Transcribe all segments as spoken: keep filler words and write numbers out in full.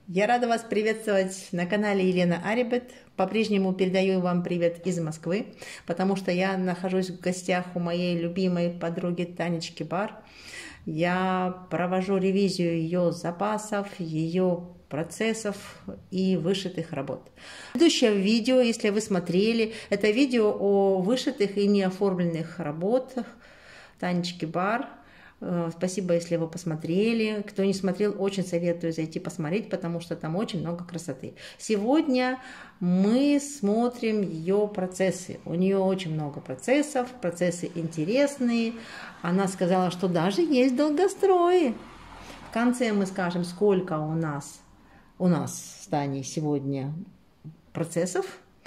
Я рада вас приветствовать на канале Елена Арибет. По-прежнему передаю вам привет из Москвы, потому что я нахожусь в гостях у моей любимой подруги Танечки Бар. Я провожу ревизию ее запасов, ее процессов и вышитых работ. Следующее видео, если вы смотрели, это видео о вышитых и неоформленных работах Танечки Бар. Спасибо, если вы посмотрели. Кто не смотрел, очень советую зайти посмотреть, потому что там очень много красоты. Сегодня мы смотрим ее процессы. У нее очень много процессов, процессы интересные. Она сказала, что даже есть долгострои. В конце мы скажем, сколько у нас, у нас с Таней сегодня процессов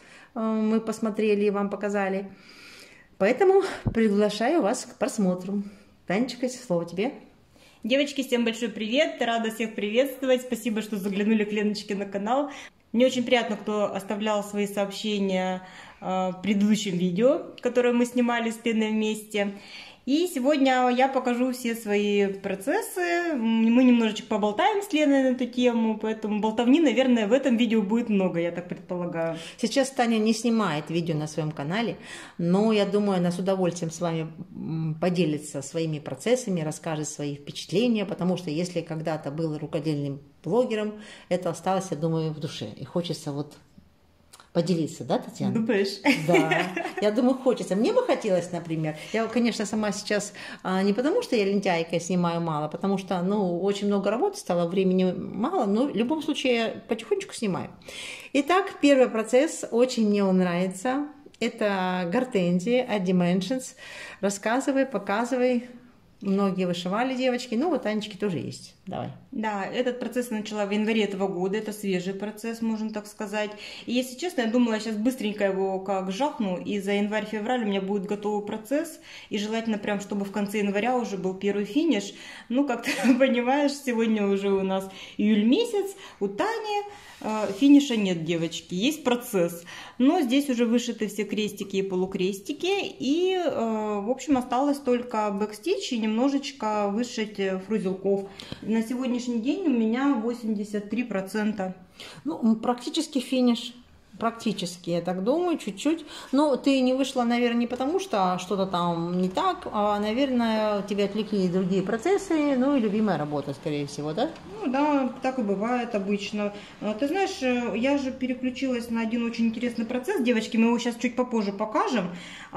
мы посмотрели и вам показали. Поэтому приглашаю вас к просмотру. Танечка, слово тебе. Девочки, всем большой привет, рада всех приветствовать, спасибо, что заглянули к Леночке на канал. Мне очень приятно, кто оставлял свои сообщения в предыдущем видео, которое мы снимали с Леной вместе. И сегодня я покажу все свои процессы, мы немножечко поболтаем с Леной на эту тему, поэтому болтовни, наверное, в этом видео будет много, я так предполагаю. Сейчас Таня не снимает видео на своем канале, но я думаю, она с удовольствием с вами поделится своими процессами, расскажет свои впечатления, потому что если когда-то был рукодельным блогером, это осталось, я думаю, в душе, и хочется вот... поделиться, да, Татьяна? Думаешь? Да, я думаю, хочется. Мне бы хотелось, например, я, конечно, сама сейчас не потому, что я лентяйка, снимаю мало, потому что, ну, очень много работы стало, времени мало, но в любом случае я потихонечку снимаю. Итак, первый процесс, очень мне он нравится, это гортензии от Dimensions. Рассказывай, показывай. Многие вышивали, девочки, ну вот Танечки тоже есть. Давай. Да, этот процесс я начала в январе этого года, это свежий процесс, можно так сказать. И если честно, я думала, я сейчас быстренько его как жахну, и за январь-февраль у меня будет готовый процесс, и желательно прям, чтобы в конце января уже был первый финиш. Ну, как ты понимаешь, сегодня уже у нас июль месяц, у Тани э, финиша нет, девочки, есть процесс. Но здесь уже вышиты все крестики и полукрестики, и, э, в общем, осталось только бэкстич и немножечко вышить фрузелков. На сегодняшний день у меня восемьдесят три процента. Ну, практически финиш. Практически, я так думаю, чуть-чуть. Но ты не вышла, наверное, не потому, что что-то там не так, а, наверное, тебя отвлекли другие процессы, ну и любимая работа, скорее всего, да? Ну да, так и бывает обычно. Ты знаешь, я же переключилась на один очень интересный процесс, девочки, мы его сейчас чуть попозже покажем.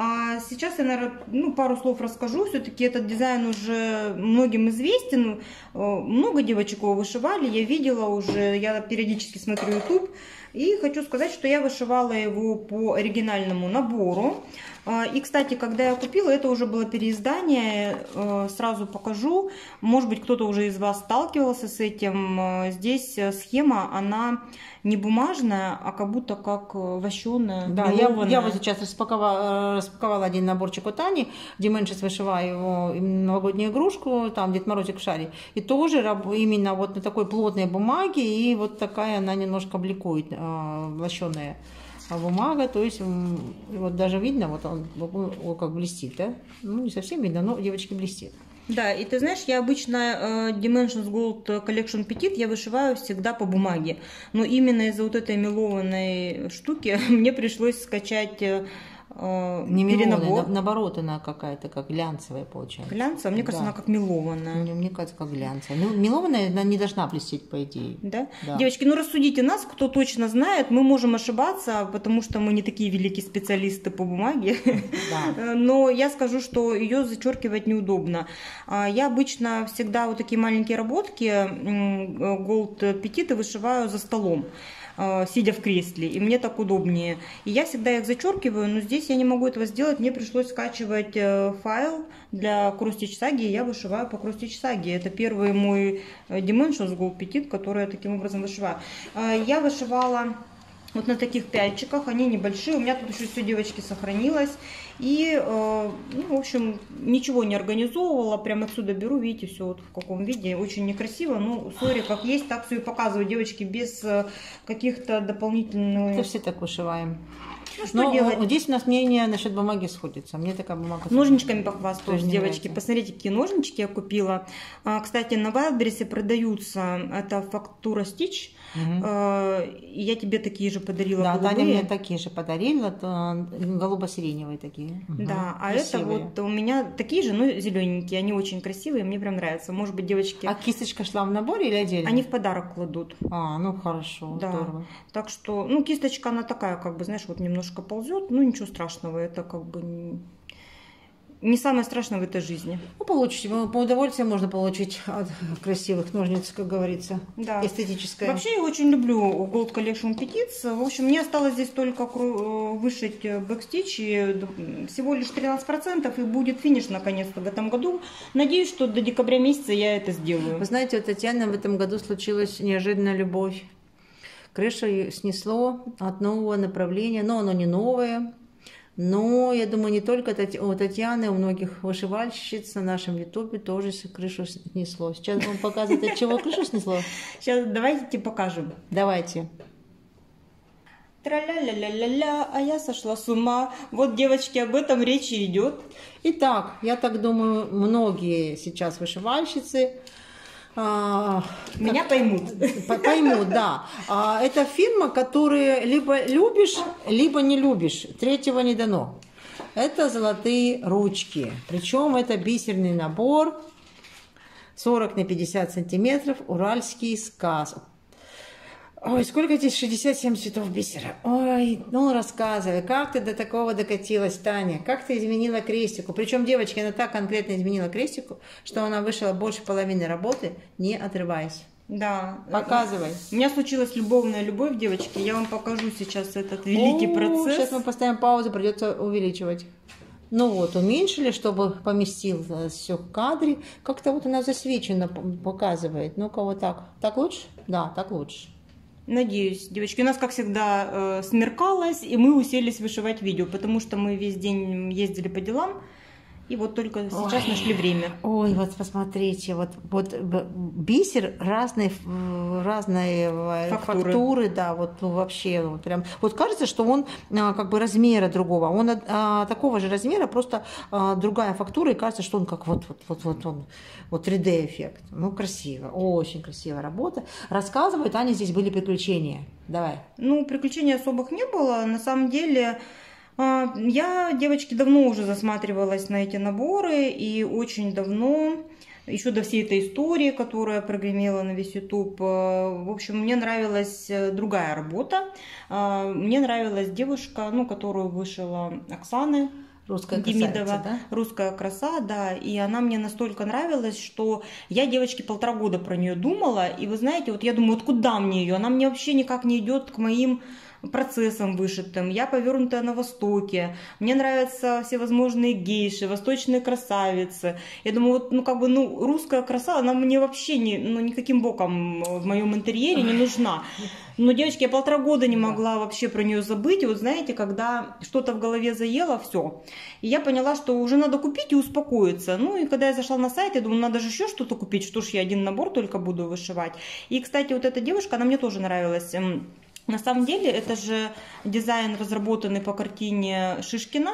А сейчас я, наверное, ну, пару слов расскажу. Все-таки этот дизайн уже многим известен. Много девочек его вышивали, я видела уже, я периодически смотрю YouTube. И хочу сказать, что я вышивала его по оригинальному набору. И, кстати, когда я купила, это уже было переиздание, сразу покажу. Может быть, кто-то уже из вас сталкивался с этим. Здесь схема, она не бумажная, а как будто как вощеная. Да, я, я вот сейчас распаковала, распаковала один наборчик у Тани, Dimensions, вышиваю его новогоднюю игрушку, там Дед Морозик в шаре. И тоже именно вот на такой плотной бумаге, и вот такая она немножко бликует, вощеная бумага, то есть вот даже видно, вот он, он как блестит, да? Ну, не совсем видно, но девочки блестит. Да, и ты знаешь, я обычно uh, Dimensions Gold Collection Petit я вышиваю всегда по бумаге, но именно из-за вот этой мелованной штуки мне пришлось скачать uh, не мелованная, на, наоборот, она какая-то как глянцевая получается. Глянцевая? Мне кажется, да. Она как мелованная. Мне, мне кажется, как глянцевая. Ну, мелованная, она не должна блестеть, по идее. Да? Да? Девочки, ну рассудите нас, кто точно знает, мы можем ошибаться, потому что мы не такие великие специалисты по бумаге. Да. Но я скажу, что ее зачеркивать неудобно. Я обычно всегда вот такие маленькие работки Gold Petit вышиваю за столом, сидя в кресле, и мне так удобнее. И я всегда их зачеркиваю, но здесь я не могу этого сделать, мне пришлось скачивать файл для Cross-Stitch Saga, и я вышиваю по Cross-Stitch Saga. Это первый мой Dimensions Gold Petit, который я таким образом вышиваю. Я вышивала вот на таких пяльчиках, они небольшие, у меня тут еще все, девочки, сохранилось. И, ну, в общем, ничего не организовывала, прям отсюда беру, видите, все вот в каком виде, очень некрасиво, ну, сори, как есть, так все и показываю, девочки, без каких-то дополнительных... Это все так вышиваем. Ну, что Но делать? Здесь у нас мнение насчет бумаги сходится. Мне такая бумага... Ножничками похвастаюсь, девочки. Нравится. Посмотрите, какие ножнички я купила. Кстати, на Wildberries продаются. Это фактура Stitch. Угу. Я тебе такие же подарила. Да, голубые. Таня мне такие же подарила. Голубо-сиреневые такие. Да, угу. А Красивые. это вот у меня такие же, но зелененькие. Они очень красивые, мне прям нравятся. Может быть, девочки... А кисточка шла в наборе или отдельно? Они в подарок кладут. А, ну хорошо, да. Здорово. Так что, ну, кисточка, она такая, как бы, знаешь, вот немножко ползет. Ну, ничего страшного. Это как бы... Не... Не самое страшное в этой жизни. Ну, получите. По удовольствию можно получить от красивых ножниц, как говорится. Да. Эстетическое. Вообще я очень люблю Gold Collection Petits. В общем, мне осталось здесь только вышить бэкстич. И всего лишь тринадцать процентов и будет финиш наконец-то в этом году. Надеюсь, что до декабря месяца я это сделаю. Вы знаете, у Татьяны в этом году случилась неожиданная любовь. Крышу снесло от нового направления. Но оно не новое. Но, я думаю, не только у Татьяны, у многих вышивальщиц на нашем ютубе тоже крышу снесло. Сейчас будем показывать, от чего крышу снесло. Сейчас давайте покажем. Давайте. Тра-ля-ля-ля-ля-ля, а я сошла с ума. Вот, девочки, об этом речи идет. Итак, я так думаю, многие сейчас вышивальщицы... А, Меня как, поймут. Поймут, да. А, это фирма, которую либо любишь, либо не любишь. Третьего не дано. Это золотые ручки. Причем это бисерный набор сорок на пятьдесят сантиметров. Уральский сказ. Ой, сколько здесь шестьдесят семь цветов бисера. Ой, ну рассказывай, как ты до такого докатилась, Таня? Как ты изменила крестику? Причем, девочки, она так конкретно изменила крестику, что она вышла больше половины работы, не отрываясь. Да. Показывай. У меня случилась любовная любовь, девочки. Я вам покажу сейчас этот великий О, процесс. Сейчас мы поставим паузу, придется увеличивать. Ну вот, уменьшили, чтобы поместилось все в кадре. Как-то вот она засвеченно показывает. Ну-ка, вот так. Так лучше? Да, так лучше. Надеюсь, девочки. У нас, как всегда, э, смеркалось, и мы уселись вышивать видео, потому что мы весь день ездили по делам, и вот только сейчас ой, нашли время. Ой, вот посмотрите, вот, вот бисер разной, разной фактуры. фактуры, да, вот ну, вообще, вот прям, вот кажется, что он а, как бы размера другого, он а, такого же размера, просто а, другая фактура, и кажется, что он как вот, вот, вот, вот он, вот три дэ эффект. Ну, красиво, очень красивая работа. Рассказывай, Таня, здесь были приключения. Давай. Ну, приключений особых не было, на самом деле... Я, девочки, давно уже засматривалась на эти наборы, и очень давно, еще до всей этой истории, которая прогремела на весь ютуб, в общем, мне нравилась другая работа. Мне нравилась девушка, ну, которую вышила Оксана Русская Демидова, красавица, да? Русская краса, да, и она мне настолько нравилась, что я, девочки, полтора года про нее думала, и вы знаете, вот я думаю, вот куда мне ее? Она мне вообще никак не идет к моим процессом вышитым, я повернутая на Востоке, мне нравятся всевозможные гейши, восточные красавицы. Я думаю, вот, ну, как бы, ну, русская краса, она мне вообще не, ну, никаким боком в моем интерьере не нужна. Но, девочки, я полтора года не могла вообще про нее забыть. И вот знаете, когда что-то в голове заело, все. И я поняла, что уже надо купить и успокоиться. Ну, и когда я зашла на сайт, я думаю, надо же еще что-то купить, что ж я один набор только буду вышивать. И, кстати, вот эта девушка, она мне тоже нравилась. На самом деле, это же дизайн, разработанный по картине Шишкина,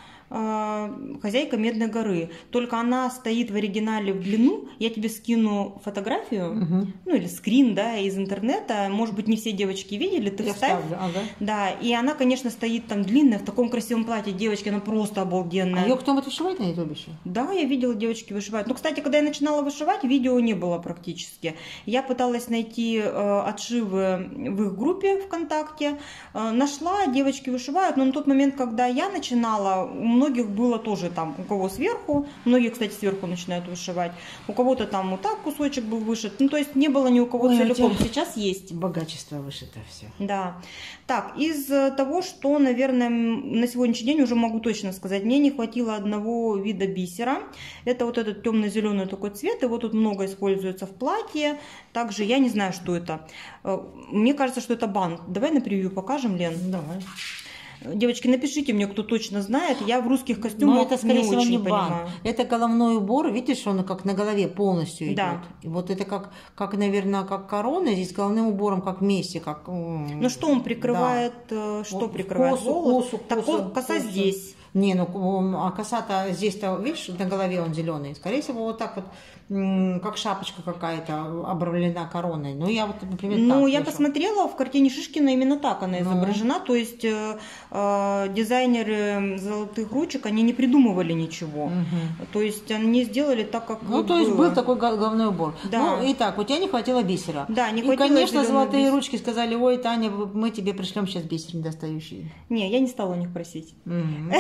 «Хозяйка Медной горы». Только она стоит в оригинале в длину. Я тебе скину фотографию, угу. ну или скрин, да, из интернета. Может быть, не все девочки видели, ты вставь. Ага. Да, и она, конечно, стоит там длинная, в таком красивом платье. Девочки, она просто обалденная. А ее кто-нибудь вышивает на ютубе еще? Да, я видела, девочки вышивают. Но, кстати, когда я начинала вышивать, видео не было практически. Я пыталась найти э, отшивы в их группе ВКонтакте. Э, нашла, девочки вышивают, но на тот момент, когда я начинала, у многих было тоже там, у кого сверху, многие, кстати, сверху начинают вышивать, у кого-то там вот так кусочек был вышит, ну, то есть не было ни у кого. Ой, целиком, сейчас есть. Богачество вышито все. Да. Так, из того, что, наверное, на сегодняшний день уже могу точно сказать, мне не хватило одного вида бисера, это вот этот темно-зеленый такой цвет, его тут много используется в платье, также я не знаю, что это, мне кажется, что это бант. Давай на превью покажем, Лен. Давай. Девочки, напишите мне, кто точно знает. Я в русских костюмах Но это, скорее не всего, очень не понимаю. бант. Это головной убор. Видишь, он как на голове полностью идет. Да. И вот это как, как, наверное, как корона, здесь головным убором, как вместе. Как... Ну что он прикрывает? Да. Что вот прикрывает? Косу, волос? косу, так косу, коса косу. здесь. Не, ну а коса-то здесь-то, видишь, на голове он зеленый. Скорее всего, вот так вот, как шапочка какая-то обрамлена короной. Ну, я вот, например, Ну, так я вижу. посмотрела, в картине Шишкина именно так она изображена. Ну. То есть э, э, дизайнеры «Золотых ручек», они не придумывали ничего. Угу. То есть они сделали так, как Ну, было. то есть был такой головной убор. Да. Ну, итак, у тебя не хватило бисера. Да, не хватило. И, конечно, «Золотые бисер. ручки» сказали: ой, Таня, мы тебе пришлем сейчас бисер недостающий. Не, я не стала у них просить. Угу.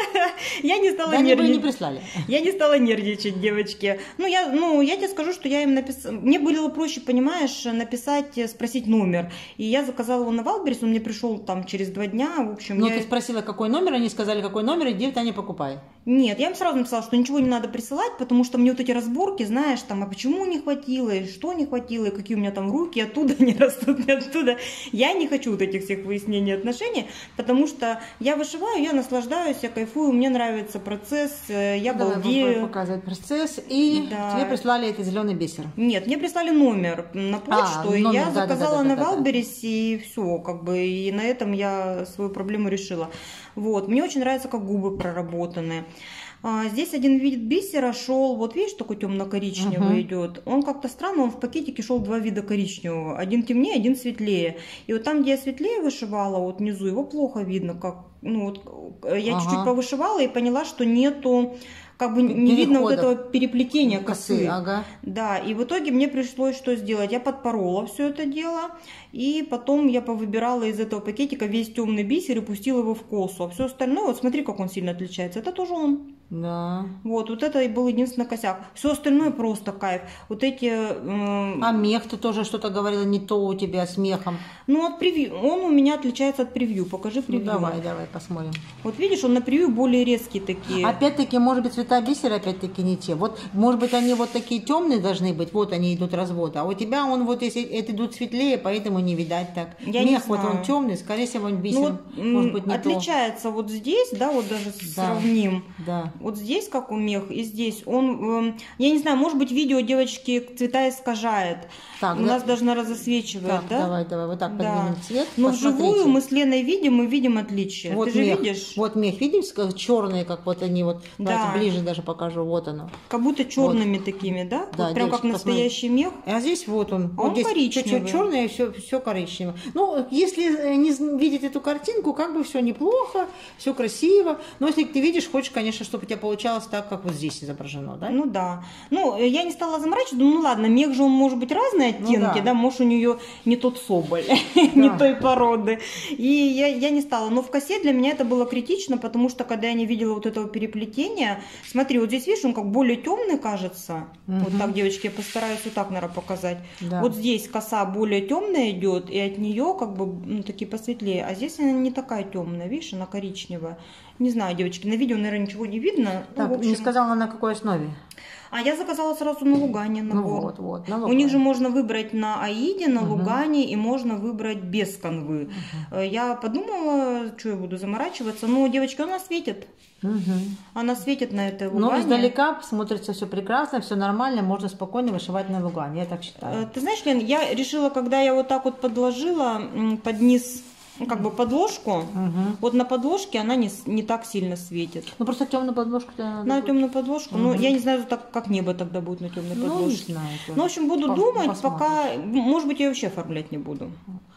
Я не стала да, нервничать. не прислали. Я не стала нервничать, девочки. Ну я, ну, я тебе скажу, что я им написала. Мне было проще, понимаешь, написать, спросить номер. И я заказала его на Валберес, он мне пришел там через два дня. В общем, Но я... ты спросила, какой номер, они сказали, какой номер, и где Таня покупай. Нет, я им сразу написала, что ничего не надо присылать, потому что мне вот эти разборки, знаешь, там, а почему не хватило, и что не хватило, и какие у меня там руки оттуда не растут, не оттуда. Я не хочу вот этих всех выяснений отношений, потому что я вышиваю, я наслаждаюсь, я кайфую, мне нравится процесс, я Давай балдею. Показывать процесс, и да. тебе прислали это зеленый бисер. Нет, мне прислали номер на почту, а, и номер, я да, заказала да, да, да, на Валберес, да, да. и все, как бы, и на этом я свою проблему решила. Вот, мне очень нравится, как губы проработаны. А, здесь один вид бисера шел, вот видишь, такой темно-коричневый uh-huh. идет. Он как-то странно, он в пакетике шел два вида коричневого. Один темнее, один светлее. И вот там, где я светлее вышивала, вот внизу, его плохо видно. Как, ну, вот, я uh-huh. чуть-чуть повышивала и поняла, что нету... Как бы не Переходов. Видно вот этого переплетения косы. косы. Ага. Да, и в итоге мне пришлось что сделать? Я подпорола все это дело, и потом я повыбирала из этого пакетика весь темный бисер и пустила его в косу. А все остальное, вот смотри, как он сильно отличается, это тоже он. Да. Вот, вот это и был единственный косяк. Все остальное просто кайф. Вот эти... Э... А мех, ты тоже что-то говорила, не то у тебя с мехом. Ну, от превью. Он у меня отличается от превью. Покажи превью. Ну, давай, давай, посмотрим. Вот видишь, он на превью более резкие такие. Опять-таки, может быть, цвета бисера опять-таки не те. Вот, может быть, они вот такие темные должны быть, вот они идут разводы. А у тебя он вот, если это идут светлее, поэтому не видать так. Я мех вот он темный, скорее всего, он бисер, ну, вот, может быть, не отличается то. Вот здесь, да, вот даже да. сравним. Да. Вот здесь как у мех, и здесь он, э, я не знаю, может быть, видео девочки цвета искажает. Так, у да. нас даже она засвечивает, так, да? Давай, давай, вот так да. поднимем цвет. Но посмотрите. вживую мы с Леной видим, мы видим отличие. Вот Ты мех, же видишь? Вот мех, видишь, как черные, как вот они вот. Да. Давайте ближе даже покажу, вот оно. Как будто черными вот. Такими, да? Да, вот прям девочки, как настоящий посмотрите. мех. А здесь вот он. А вот он здесь коричневый. Чуть-чуть черное, все, все коричневое. Ну, если не видеть эту картинку, как бы все неплохо, все красиво. Но если ты видишь, хочешь, конечно, чтобы у тебя получалось так, как вот здесь изображено, да? Ну да. Ну, я не стала заморачиваться, думаю, ну ладно, мех же он может быть разные оттенки, ну, да. да, может у нее не тот соболь, да. не той породы. И я, я не стала. Но в косе для меня это было критично, потому что когда я не видела вот этого переплетения, смотри, вот здесь, видишь, он как более темный кажется. Угу. Вот так, девочки, я постараюсь вот так, наверное, показать. Да. Вот здесь коса более темная идет, и от нее как бы ну, такие посветлее. А здесь она не такая темная, видишь, она коричневая. Не знаю, девочки, на видео, наверное, ничего не видно. Так, ну, в общем... не сказала, на какой основе? А я заказала сразу на Лугане набор. Ну, вот, вот, на У них же можно выбрать на Аиде, на угу. Лугане, и можно выбрать без канвы. Угу. Я подумала, что я буду заморачиваться. Но, девочки, она светит. Угу. Она светит на этой Лугане. Но издалека смотрится все прекрасно, все нормально, можно спокойно вышивать на Лугане, я так считаю. Ты знаешь, Лен, я решила, когда я вот так вот подложила под низ... как бы подложку, угу. вот на подложке она не, не так сильно светит. Ну просто темную подложку. На темную подложку, угу. ну я не знаю, так, как небо тогда будет на темной подложке. Ну, не знаю. Ну, в общем, буду По думать, посмотрим. Пока, может быть, я вообще оформлять не буду.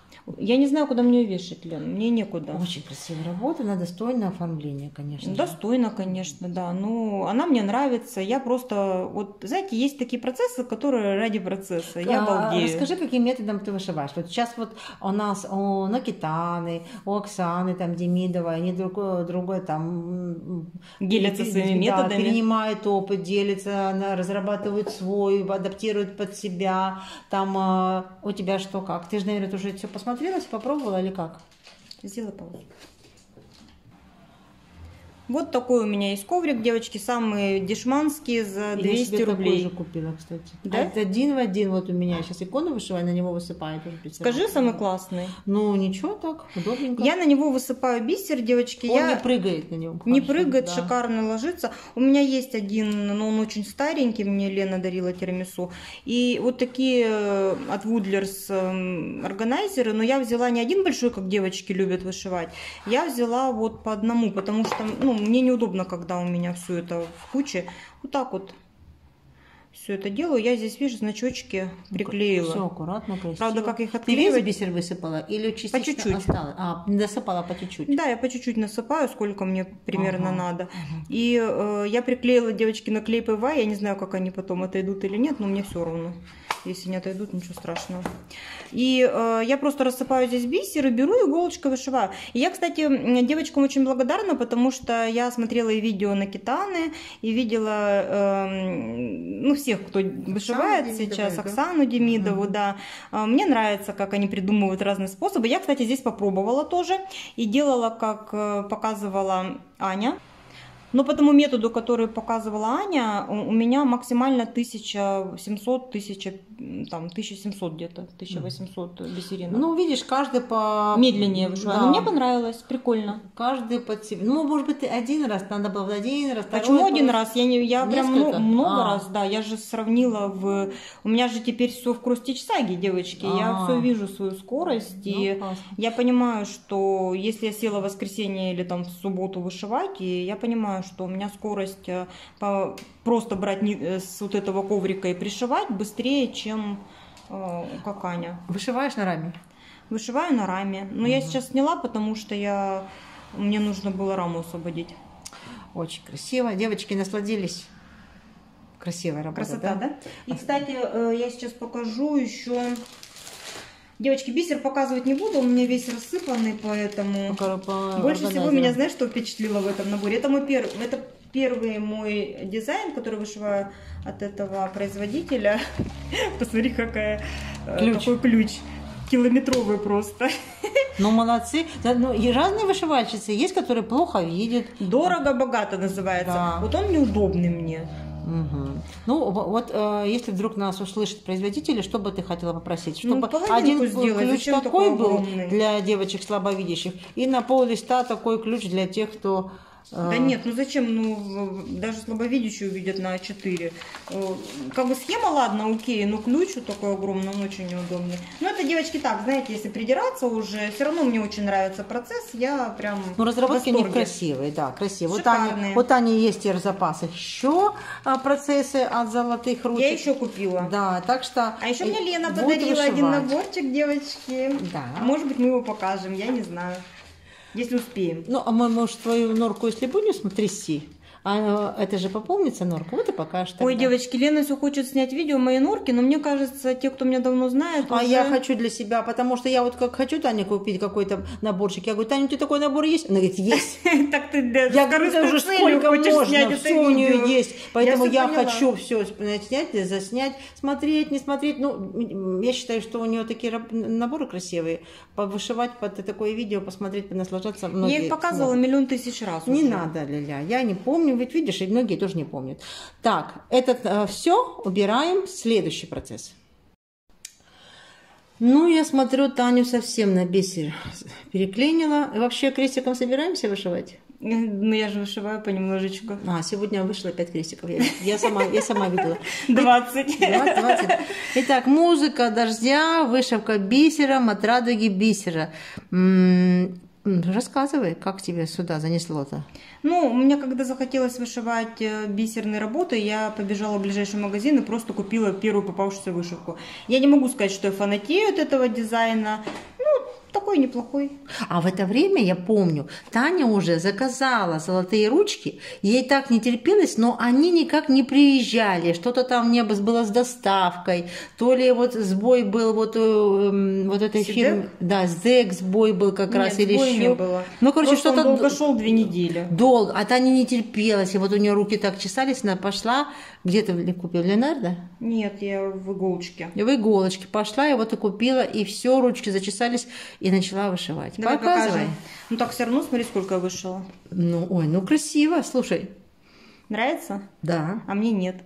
Я не знаю, куда мне ее вешать, Лен, мне некуда. Очень красивая работа, на достойное оформление, конечно. Достойно, конечно, да. Ну, она мне нравится. Я просто, вот, знаете, есть такие процессы, которые ради процесса. Я балдею. Расскажи, каким методом ты вышиваешь. Вот сейчас вот у нас у Накитаны, у Оксаны, там, Демидовой, они другой, другой там... Делятся пере, своими да, методами. Перенимают опыт, делятся, разрабатывают свой, адаптируют под себя. Там у тебя что, как? Ты же, наверное, тоже все посмотрела, попробовала или как? Сделай паузу. Вот такой у меня есть коврик, девочки, самый дешманский, за двести я рублей. Я себе такой же купила, кстати. Да? А это один в один вот у меня. Сейчас икону вышиваю, на него высыпаю. Скажи, самый классный. Ну, ничего, так, удобненько. Я на него высыпаю бисер, девочки. Он я... не прыгает на нем. Не прыгает, да. Шикарно ложится. У меня есть один, но он очень старенький, мне Лена дарила тирамису. И вот такие от Woodlers органайзеры, но я взяла не один большой, как девочки любят вышивать. Я взяла вот по одному, потому что ну, мне неудобно, когда у меня все это в куче. Вот так вот все это делаю. Я здесь, видишь, значочки приклеила. Все аккуратно, красиво. Правда, как их Ты отклеивать? весь бисер высыпала или частично по чуть-чуть осталось? А, досыпала по чуть-чуть. Да, я по чуть-чуть насыпаю, сколько мне примерно ага, надо. Ага. И э, я приклеила, девочки, на клей пэ вэ а. Я не знаю, как они потом отойдут или нет, но мне все равно. Если не отойдут, ничего страшного. И э, я просто рассыпаю здесь бисер и беру иголочкой вышиваю. И я, кстати, девочкам очень благодарна, потому что я смотрела и видео на Китаны, и видела э, ну, всех, кто вышивает Оксану сейчас, Демидову, Оксану Демидову, угу. да. Мне нравится, как они придумывают разные способы. Я, кстати, здесь попробовала тоже и делала, как показывала Аня. Но по тому методу, который показывала Аня, у меня максимально тысяча семьсот, тысяча, там, тысяча семьсот где-то, тысяча восемьсот бисеринок. Ну, видишь, каждый по... Медленнее вышиваю. Да. Но мне понравилось, прикольно. Каждый под себя. Ну, может быть, один раз, надо было один раз. Почему один раз? Я, не, я прям много, много а. раз, да, я же сравнила в... У меня же теперь все в кросс-стич-саге, девочки. А. Я все вижу свою скорость. Ну, и классно. Я понимаю, что если я села в воскресенье или там в субботу вышивать, и я понимаю, что у меня скорость по, просто брать с вот этого коврика и пришивать быстрее, чем э, как Аня. Вышиваешь на раме? Вышиваю на раме. Но угу. я сейчас сняла, потому что я, мне нужно было раму освободить. Очень красиво. Девочки насладились. Красивая работа. Красота, да? да? И, кстати, я сейчас покажу еще... Девочки, бисер показывать не буду, он у меня весь рассыпанный, поэтому по, по больше всего меня, знаешь, что впечатлило в этом наборе? Это мой первый, это первый мой дизайн, который вышиваю от этого производителя. Посмотри, какая, ключ. какой ключ. Километровый просто. Ну, молодцы. Ну, и разные вышивальщицы есть, которые плохо видят. Дорого-богато называется. Да. Вот он неудобный мне. Угу. Ну, вот э, если вдруг нас услышат производители, что бы ты хотела попросить? Чтобы ну, один сделать. ключ Зачем такой был для девочек слабовидящих, и на пол листа такой ключ для тех, кто... Да нет, ну зачем, ну даже слабовидящие увидят на а четыре. Как бы схема, ладно, окей, но ключ вот такой огромный, он очень неудобный. Но это, девочки, так, знаете, если придираться уже, все равно мне очень нравится процесс, я прям ну, разработки у них красивые, да, красивые. Вот Ани, вот Ани есть и в запасах еще процессы от золотых ручек. Я еще купила. Да, так что... А еще мне Лена подарила один наборчик, девочки. Да. Может быть, мы его покажем, я не знаю. Если успеем. Ну, а мы, может, твою норку, если будем трясти, а это же пополнится норка, вот и покажешь тогда. Ой, девочки, Лена все хочет снять видео моей норки, но мне кажется, те, кто меня давно знает, А уже... я хочу для себя, потому что я вот как хочу Тане купить какой-то наборчик. Я говорю, Таня, у тебя такой набор есть? Она говорит, есть. Так ты даже я говорю, уже сколько можно, все у нее есть. Поэтому я хочу все снять, заснять, смотреть, не смотреть. Ну, я считаю, что у нее такие наборы красивые. Вышивать под такое видео, посмотреть, наслаждаться. Я их показывала миллион тысяч раз. Не надо, Ля-ля, я не помню. Ведь видишь, и многие тоже не помнят. Так, это э, все убираем. Следующий процесс. Ну, я смотрю, Таню совсем на бисер переклинила. И вообще крестиком собираемся вышивать? Ну, я же вышиваю понемножечку. А, сегодня вышло пять крестиков. Я, я, сама, я сама видела. двадцать. двадцать. Итак, музыка дождя, вышивка бисером от радуги бисера. М-м- Рассказывай, как тебе сюда занесло-то? Ну, мне когда захотелось вышивать бисерные работы, я побежала в ближайший магазин и просто купила первую попавшуюся вышивку. Я не могу сказать, что я фанатею от этого дизайна. Ну, такой неплохой. А в это время, я помню, Таня уже заказала золотые ручки, ей так не терпелось, но они никак не приезжали, что-то там не было с доставкой, то ли вот сбой был вот, э, вот этой фирмы, да, Зек сбой был как Нет, раз, или еще. Не было. Ну, короче, что-то долго шел две недели. Долго, а Таня не терпелась, и вот у нее руки так чесались, она пошла, где ты купила, Леонардо? Нет, я в иголочке. В иголочке пошла, и вот и купила, и все, ручки зачесались, и и начала вышивать. Давай Показывай. покажем. Ну так все равно, смотри, сколько я вышила. Ну, ой, ну красиво, слушай. Нравится? Да. А мне нет.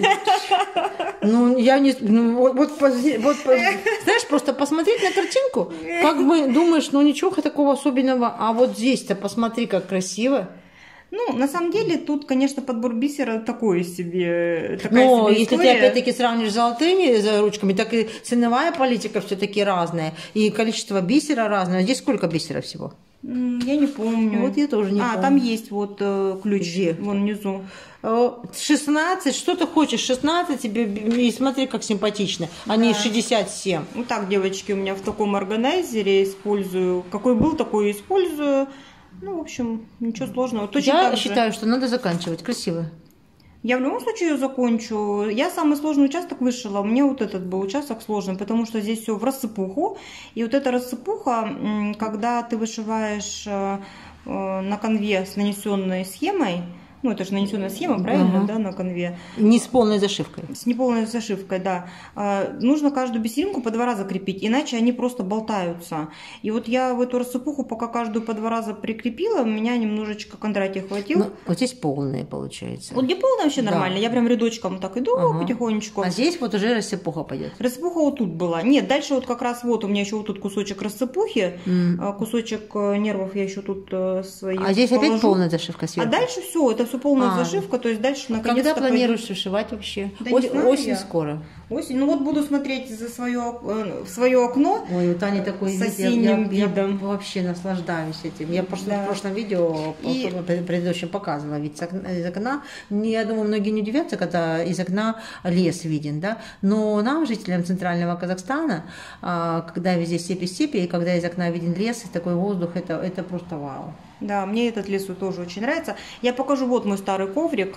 Ну, я не... Ну, вот, вот, вот, знаешь, просто посмотреть на картинку, как бы думаешь, ну, ничего такого особенного, а вот здесь-то посмотри, как красиво. Ну, на самом деле, тут, конечно, подбор бисера такой себе, такая Но себе если история. ты опять-таки сравнишь с золотыми за ручками, так и ценовая политика все-таки разная, и количество бисера разное. Здесь сколько бисера всего? Я не помню. Вот я тоже не а, помню. там есть вот э, ключ, Где? вон внизу. шестнадцать, что ты хочешь, шестнадцать, тебе, и смотри, как симпатично. Они Да. шестьдесят семь. Вот так, девочки, у меня в таком органайзере использую. Какой был, такой и использую. Ну, в общем, ничего сложного. Точно Я так же. считаю, что надо заканчивать. Красиво. Я в любом случае ее закончу. Я самый сложный участок вышила. У меня вот этот был участок сложный, потому что здесь все в рассыпуху. И вот эта рассыпуха, м, когда ты вышиваешь э, э, на конве с нанесенной схемой, ну это же нанесенная схема, правильно, Ага. да, на конве, Не с полной зашивкой. с неполной зашивкой, да. А, нужно каждую бисеринку по два раза крепить, иначе они просто болтаются. И вот я в эту рассыпуху, пока каждую по два раза прикрепила, меня немножечко Кондратий хватил. Ну, вот здесь полные получается. Вот где полная вообще Да. нормально, я прям рядочком так иду Ага. потихонечку. А здесь вот уже рассыпуха пойдет. Рассыпуха вот тут была. Нет, дальше вот как раз вот у меня еще вот тут кусочек рассыпухи, М. а, кусочек э, нервов я еще тут э, свои А здесь опять положу. полная зашивка А сверху. дальше все, это все полная А. зашивка, то есть дальше наконец-то Когда планируешь вышивать вообще? Да не Ось- знаю осень я. скоро. Осень. Ну вот буду смотреть за свое, э, в свое окно. Ой, у Тани такой С вид, я- осенним я, я видом. вообще наслаждаюсь этим. Я просто Да. в прошлом видео, И- в предыдущем показывала вид с окна- из окна. Не, Я думаю, многие не удивятся, когда из окна лес виден, да. Но нам, жителям центрального Казахстана, а, когда везде степи-степи, и когда из окна виден лес и такой воздух, это, это просто вау. Да, мне этот лес тоже очень нравится. Я покажу, вот мой старый коврик.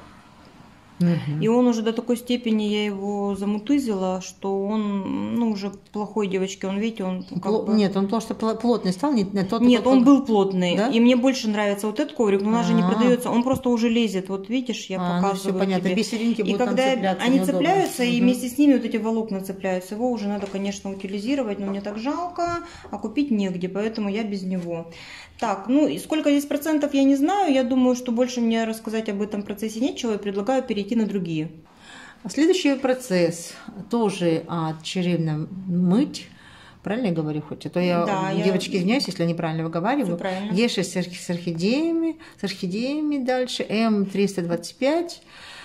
Мгм. И он уже до такой степени, я его замутызила, что он, ну, уже плохой, девочки. Он, видите, он как Пло- бы... Нет, он просто пл- плотный стал, не, не тот. Нет, тот- он был плотный. Да? И мне больше нравится вот этот коврик, но у нас же не А. продается. Он просто уже лезет. Вот видишь, я А, ну показываю все понятно, тебе. бисеринки И будут там когда цепляться они неудобно. цепляются, и Мгм. вместе с ними вот эти волокна цепляются, его уже надо, конечно, утилизировать, но мне так жалко, а купить негде, поэтому я без него. Так, ну и сколько здесь процентов, я не знаю. Я думаю, что больше мне рассказать об этом процессе нечего, и предлагаю перейти на другие. Следующий процесс тоже от черевна мыть. Правильно я говорю хоть? А то я, Да, я- девочки, извиняюсь, если я неправильно выговариваю. Всё правильно. Е шесть с орх- с орхидеями, с орхидеями дальше, М триста двадцать пять.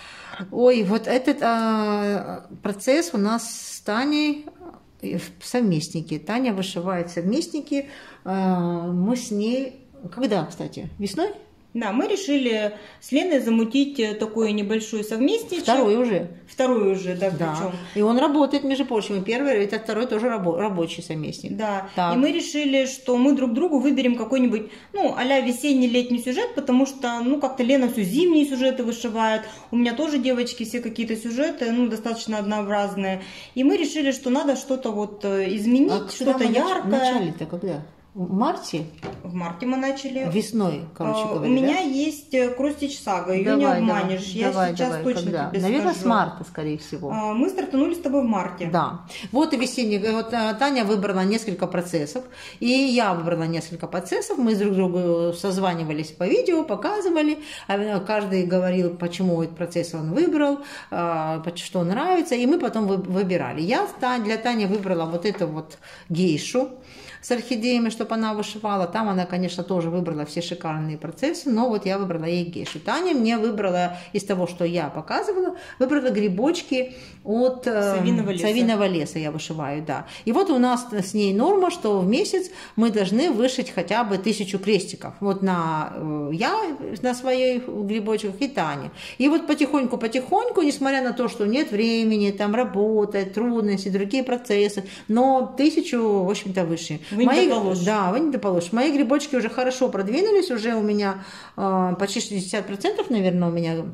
Ой, вот этот а, процесс у нас с Таней в совместнике. Таня вышивает совместники. А, мы с ней... Когда, кстати? Весной? Да, мы решили с Леной замутить э, такой небольшой совместничек. Второй уже. Второй уже, да, Да. причем. И он работает, между прочим. И первый, это второй тоже рабо- рабочий совместник. Да, Так. и мы решили, что мы друг другу выберем какой-нибудь, ну, а-ля весенний-летний сюжет, потому что, ну, как-то Лена все зимние сюжеты вышивает, у меня тоже девочки все какие-то сюжеты, ну, достаточно однообразные, и мы решили, что надо что-то вот э, изменить, А когда что-то мы нач- яркое. Начали-то когда? В марте? В марте мы начали. Весной, короче А, говоря, У меня да? есть э, Кростич Сага, ее Давай, не давай, обманешь, я давай, сейчас давай, точно когда? тебе Наверное, скажу. с марта, скорее всего. А, Мы стартанули с тобой в марте. Да. Вот и весенний. Вот а, Таня выбрала несколько процессов, и я выбрала несколько процессов. Мы друг другу созванивались по видео, показывали. а Каждый говорил, почему этот процесс он выбрал, а, что нравится, и мы потом вы- выбирали. Я Та- для Тани выбрала вот эту вот гейшу с орхидеями, чтобы она вышивала. Там она, конечно, тоже выбрала все шикарные процессы, но вот я выбрала ей гейшу. Таня мне выбрала из того, что я показывала, выбрала грибочки от э, Совиного леса. совиного леса я вышиваю, да. И вот у нас с ней норма, что в месяц мы должны вышить хотя бы тысячу крестиков. Вот на э, я на своих грибочках и Таня. И вот потихоньку-потихоньку, несмотря на то, что нет времени, там работа, трудности, другие процессы, но тысячу, в общем-то, выше. Вы не Мои, доположь. да, вы не доположь. Мои грибочки уже хорошо продвинулись, уже у меня э, почти шестьдесят процентов, наверное, у меня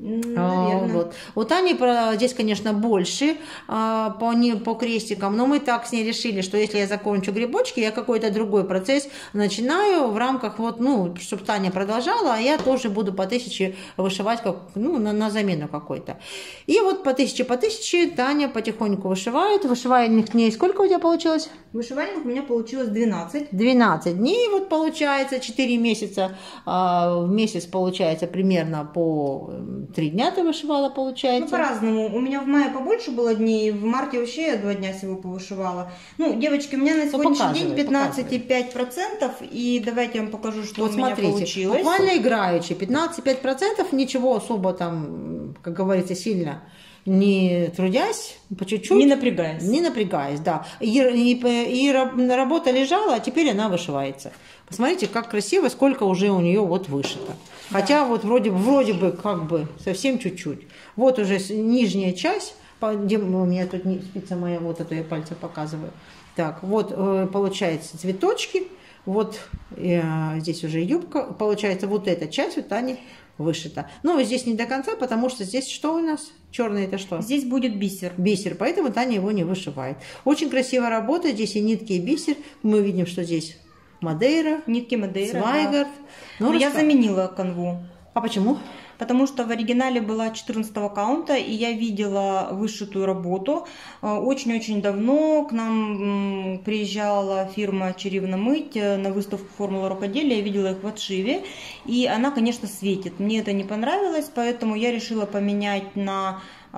Наверное. Вот. У Тани здесь, конечно, больше по, не, по крестикам, но мы так с ней решили, что если я закончу грибочки, я какой-то другой процесс начинаю в рамках, вот, ну, чтобы Таня продолжала, а я тоже буду по тысяче вышивать, как, ну, на, на замену какой-то. И вот по тысяче, по тысяче Таня потихоньку вышивает. Вышивальных дней сколько у тебя получилось? Вышивальных у меня получилось двенадцать. двенадцать дней, вот получается, четыре месяца в месяц получается примерно по три дня ты вышивала, получается? Ну, по-разному. У меня в мае побольше было дней, в марте вообще я два дня всего повышивала. Ну, девочки, у меня на сегодняшний ну, день пятнадцать и пять процентов, и давайте я вам покажу, что вот у смотрите, меня получилось. Буквально играючи, пятнадцать и пять процентов, ничего особо там, как говорится, сильно не трудясь, по чуть-чуть. Не напрягаясь. Не напрягаясь, да. И, и, и работа лежала, а теперь она вышивается. Посмотрите, как красиво, сколько уже у нее вот вышито. Да. Хотя вот вроде, вроде бы как бы совсем чуть-чуть. Вот уже нижняя часть, где у меня тут спица моя, вот эту я пальцем показываю. Так, вот получается цветочки, вот здесь уже юбка, получается вот эта часть у Тани вышита. Но здесь не до конца, потому что здесь что у нас? Черный это что? Здесь будет бисер. Бисер, поэтому Таня его не вышивает. Очень красиво работает, здесь и нитки, и бисер. Мы видим, что здесь Мадейра, нитки Мадейра, Свайгард. Да. Ну, Но я заменила канву. А почему? Потому что в оригинале была четырнадцатого каунта, и я видела вышитую работу. Очень-очень давно к нам приезжала фирма «Чарівна мить» на выставку «Формула рукоделия». Я видела их в отшиве, и она, конечно, светит. Мне это не понравилось, поэтому я решила поменять на...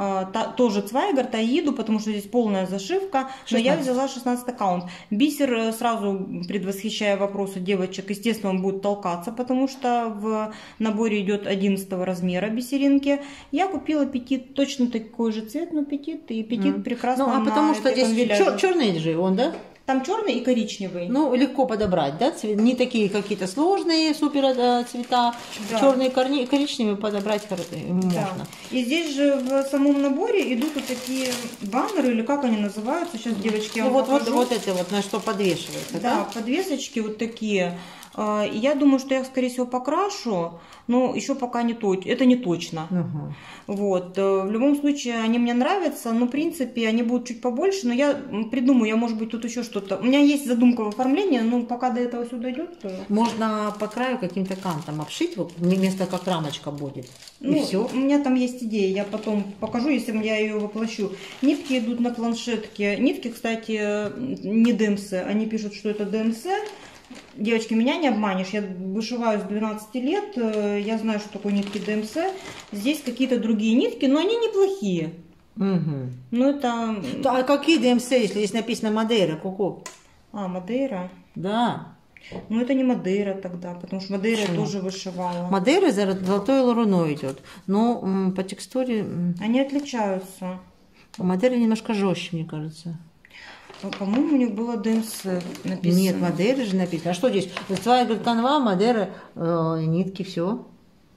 тоже Цвайгард, Аиду, потому что здесь полная зашивка, шестнадцать. Но я взяла шестнадцатый каунт. Бисер, сразу предвосхищая вопросы девочек, естественно, он будет толкаться, потому что в наборе идет одиннадцатого размера бисеринки. Я купила петит, точно такой же цвет, но петит, и петит mm. прекрасно. Ну, а потому что здесь чер черный же он, да? Там черный и коричневый. Ну, легко подобрать, да? Цвет, не такие какие-то сложные супер цвета. Да. Черные и коричневые подобрать можно. Да. И здесь же в самом наборе идут вот такие баннеры, или как они называются? Сейчас, девочки, я ну, вам вот, покажу. вот, вот это вот, на что подвешивается, да? Да, подвесочки вот такие. И я думаю, что я их, скорее всего, покрашу, но еще пока не точно. Это не точно. Угу. Вот. В любом случае, они мне нравятся, но, в принципе, они будут чуть побольше, но я придумаю, я, может быть, тут еще что-то. У меня есть задумка в оформлении, но пока до этого все дойдет, то... Можно по краю каким-то кантом обшить, вот, вместо как рамочка будет. Ну, и все. У меня там есть идея, я потом покажу, если я ее воплощу. Нитки идут на планшетке. Нитки, кстати, не ДМС, они пишут, что это ДМС. Девочки, меня не обманешь, я вышиваю с двенадцати лет, я знаю, что такое нитки ДМС. Здесь какие-то другие нитки, но они неплохие. Угу. Ну это... А какие ДМС, если здесь написано Мадейра, Куку? А, Мадейра? Да. Ну это не Мадейра тогда, потому что Мадейра я тоже вышивала. Мадейра золотой ларуно идет, но по текстуре... Они отличаются. Мадейра немножко жестче, мне кажется. По-моему, у них было ДМС написано. Нет, Мадейра же написано. А что здесь? Твоя канва, Мадейра, э, нитки, все.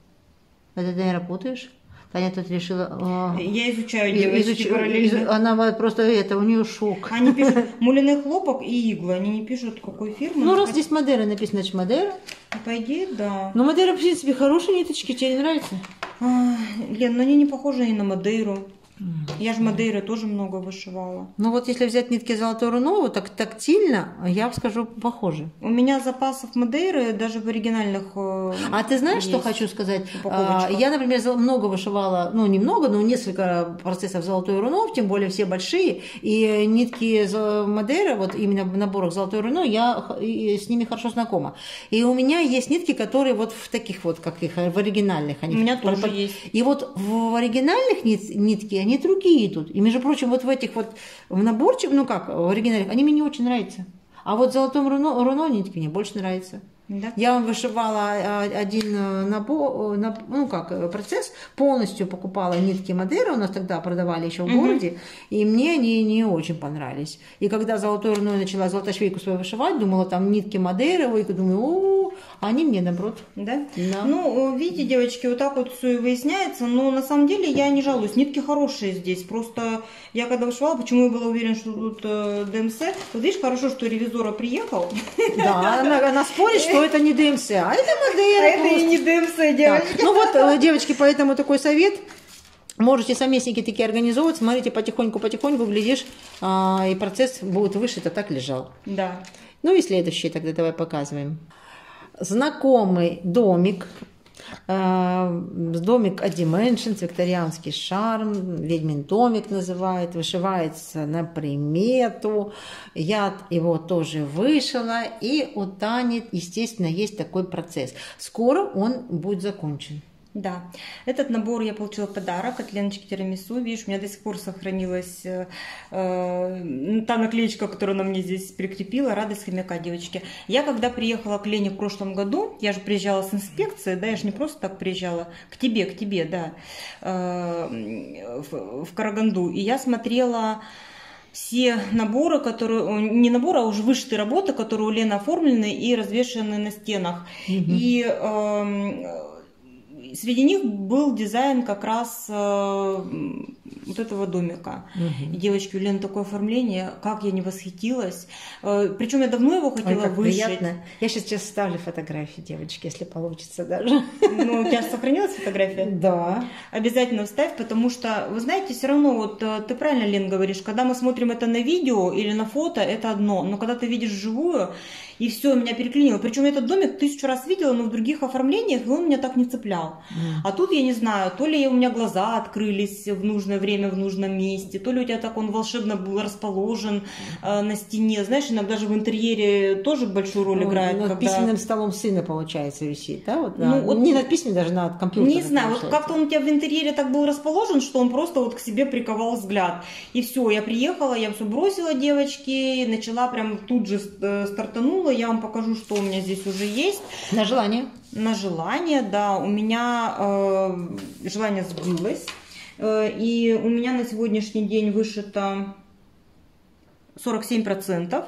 Это ты, наверное, путаешь? Таня тут решила... Э, Я изучаю девочки изуч... параллельно. Из... Она просто это, у нее шок. Они пишут муляный хлопок и иглы. Они не пишут, какой фирмы. Ну, раз здесь Мадейра написано, значит Мадейра. По идее, да. Но Мадейра, в принципе, хорошие ниточки. Тебе не нравится? А, Лен, но они не похожи ни на Мадейру. Я же Мадейры тоже много вышивала. Ну вот если взять нитки золотой руно, так тактильно, я скажу, похоже. У меня запасов Мадейры даже в оригинальных. А ты знаешь, что хочу сказать? Я, например, много вышивала, ну немного, но несколько процессов золотой руно, тем более все большие, и нитки Мадейры, вот именно в наборах золотой руно, я с ними хорошо знакома. И у меня есть нитки, которые вот в таких вот, как их, в оригинальных. Они у меня тоже под... есть. И вот в оригинальных нит... нитки они другие идут. И, между прочим, вот в этих вот в наборчиках, ну как, в оригинальных, они мне не очень нравятся. А вот в золотом руно, руно нитки мне больше нравятся. Да. Я вам вышивала один набор, ну как, процесс, полностью покупала нитки Мадейра, у нас тогда продавали еще в городе, угу. И мне они не очень понравились. И когда золотой руной начала золотошвейку свою вышивать, думала, там нитки Мадейра, и думаю, о, они мне наоборот. Да? Да? Ну, видите, девочки, вот так вот все и выясняется, но на самом деле я не жалуюсь, нитки хорошие здесь, просто я когда вышивала, почему я была уверена, что тут ДМС, вот видишь, хорошо, что ревизора приехал. Да, она, она спорит, что что это не ДМС, а это Модерн. А это и не ДМС, девочки. Ну вот, девочки, поэтому такой совет. Можете совместники такие организовывать, смотрите потихоньку-потихоньку, глядишь, и процесс будет выше, это так лежал. Да. Ну и следующий тогда давай показываем. Знакомый домик. Домик от Dimensions, викторианский шарм, ведьмин домик называют, вышивается на примету. Я его тоже вышила, и у Тани, естественно, есть такой процесс. Скоро он будет закончен. Да, этот набор я получила в подарок от Леночки Тирамису. Видишь, у меня до сих пор сохранилась э, та наклеечка, которую она мне здесь прикрепила, радость хомяка, девочки. Я когда приехала к Лене в прошлом году, я же приезжала с инспекцией, да, я же не просто так приезжала, к тебе, к тебе, да, э, в, в Караганду, и я смотрела все наборы, которые, не наборы, а уже вышитые работы, которые у Лены оформлены и развешаны на стенах. Mm-hmm. И э, среди них был дизайн как раз э, вот этого домика. Угу. И, девочки, у Лены такое оформление, как я не восхитилась. Э, причем я давно его хотела. Ой, как вышить. Приятно. Я сейчас, сейчас ставлю фотографии, девочки, если получится даже. Ну, у тебя же сохранилась фотография? Да. Обязательно вставь, потому что, вы знаете, все равно, вот ты правильно, Лен, говоришь, когда мы смотрим это на видео или на фото, это одно. Но когда ты видишь вживую, и все, меня переклинило. Причем я этот домик тысячу раз видела, но в других оформлениях, и он меня так не цеплял. Mm. А тут, я не знаю, то ли у меня глаза открылись в нужное время, в нужном месте, то ли у тебя так он волшебно был расположен э, на стене. Знаешь, иногда же в интерьере тоже большую роль ну, играет. Над когда... письменным столом сына, получается, висит, да? Вот, ну, да. Вот, не над письменным, даже над компьютером. Не знаю, вот как-то он у тебя в интерьере так был расположен, что он просто вот к себе приковал взгляд. И все, я приехала, я все бросила, девочки, начала прям тут же стартанула. Я вам покажу, что у меня здесь уже есть. На желание. На желание, да. У меня э, желание сбылось. Э, и у меня на сегодняшний день вышито сорок семь процентов.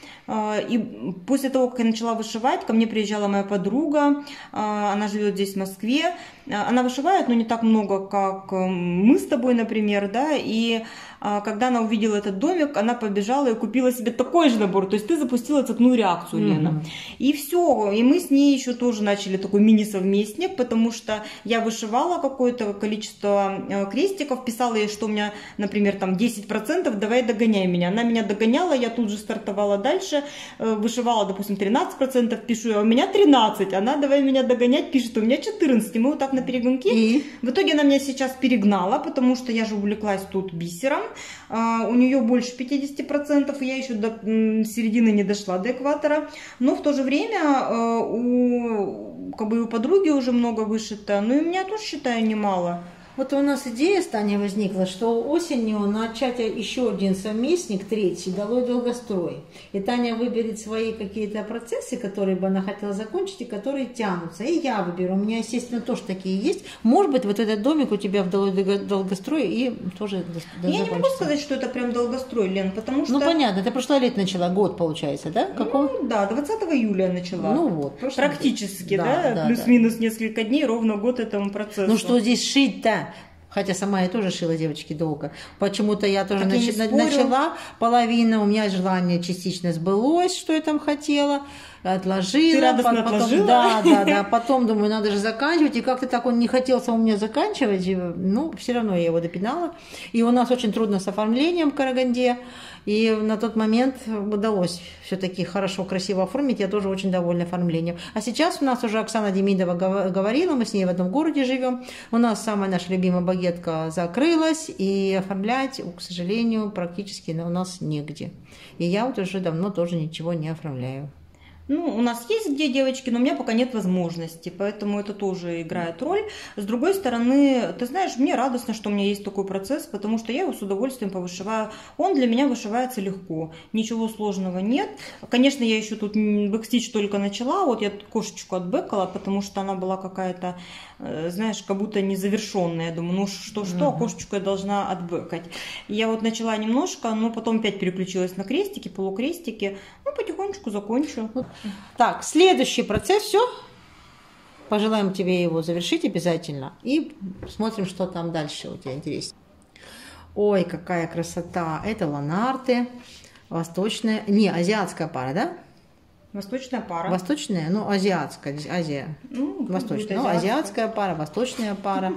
И после того, как я начала вышивать, ко мне приезжала моя подруга, она живет здесь, в Москве. Она вышивает, но не так много, как мы с тобой, например, да, и когда она увидела этот домик, она побежала и купила себе такой же набор, то есть ты запустила цепную реакцию, Лена. Mm-hmm. И все, и мы с ней еще тоже начали такой мини-совместник, потому что я вышивала какое-то количество крестиков, писала ей, что у меня, например, там десять процентов, давай догоняй меня. Она меня догоняла, я тут же стартовала дальше, вышивала, допустим, тринадцать процентов, пишу я, у меня тринадцать, она давай меня догонять, пишет, у меня четырнадцать, и мы вот так на перегонки. И? В итоге она меня сейчас перегнала, потому что я же увлеклась тут бисером. Uh, у нее больше пятьдесят процентов, я еще до м, середины не дошла, до экватора. Но в то же время uh, у, как бы, у подруги уже много вышито, но и у меня тоже, считаю, немало. Вот у нас идея с Таней возникла, что осенью начать еще один совместник, третий, долой долгострой. И Таня выберет свои какие-то процессы, которые бы она хотела закончить, и которые тянутся. И я выберу. У меня, естественно, тоже такие есть. Может быть, вот этот домик у тебя в долой долгострой и тоже Я закончится. Не могу сказать, что это прям долгострой, Лен, потому что... Ну, понятно, ты прошлое лето начала, год, получается, да? Какого? Ну, да, двадцатого июля начала. Ну, вот. Практически, да? да? да Плюс-минус да. несколько дней, ровно год этому процессу. Ну, что здесь шить-то? Хотя сама я тоже шила, девочки, долго. Почему-то я тоже нач... я начала, половина, у меня желание частично сбылось, что я там хотела, отложила. Ты радостно потом, отложила? Да, да, да. Потом думаю, надо же заканчивать. И как-то так он не хотел у меня заканчивать. Ну, все равно я его допинала. И у нас очень трудно с оформлением в Караганде. И на тот момент удалось все-таки хорошо, красиво оформить. Я тоже очень довольна оформлением. А сейчас у нас уже Оксана Демидова говорила, мы с ней в одном городе живем. У нас самая наша любимая багетка закрылась, и оформлять, к сожалению, практически у нас негде. И я вот уже давно тоже ничего не оформляю. Ну, у нас есть где, девочки, но у меня пока нет возможности, поэтому это тоже играет роль. С другой стороны, ты знаешь, мне радостно, что у меня есть такой процесс, потому что я его с удовольствием повышиваю. Он для меня вышивается легко, ничего сложного нет. Конечно, я еще тут бэкстич только начала, вот я кошечку отбэкала, потому что она была какая-то, знаешь, как будто незавершенная. Я думаю, ну что-что, uh-huh. кошечку я должна отбэкать. Я вот начала немножко, но потом опять переключилась на крестики, полукрестики, ну, потихонечку закончу. Так, следующий процесс, все. Пожелаем тебе его завершить обязательно. И смотрим, что там дальше у тебя интереснее. Ой, какая красота. Это ланарты. Восточная, не, азиатская пара, да? Восточная пара. Восточная, ну, азиатская, здесь Азия. Ну, Восточная, ну, азиатская пара, восточная пара.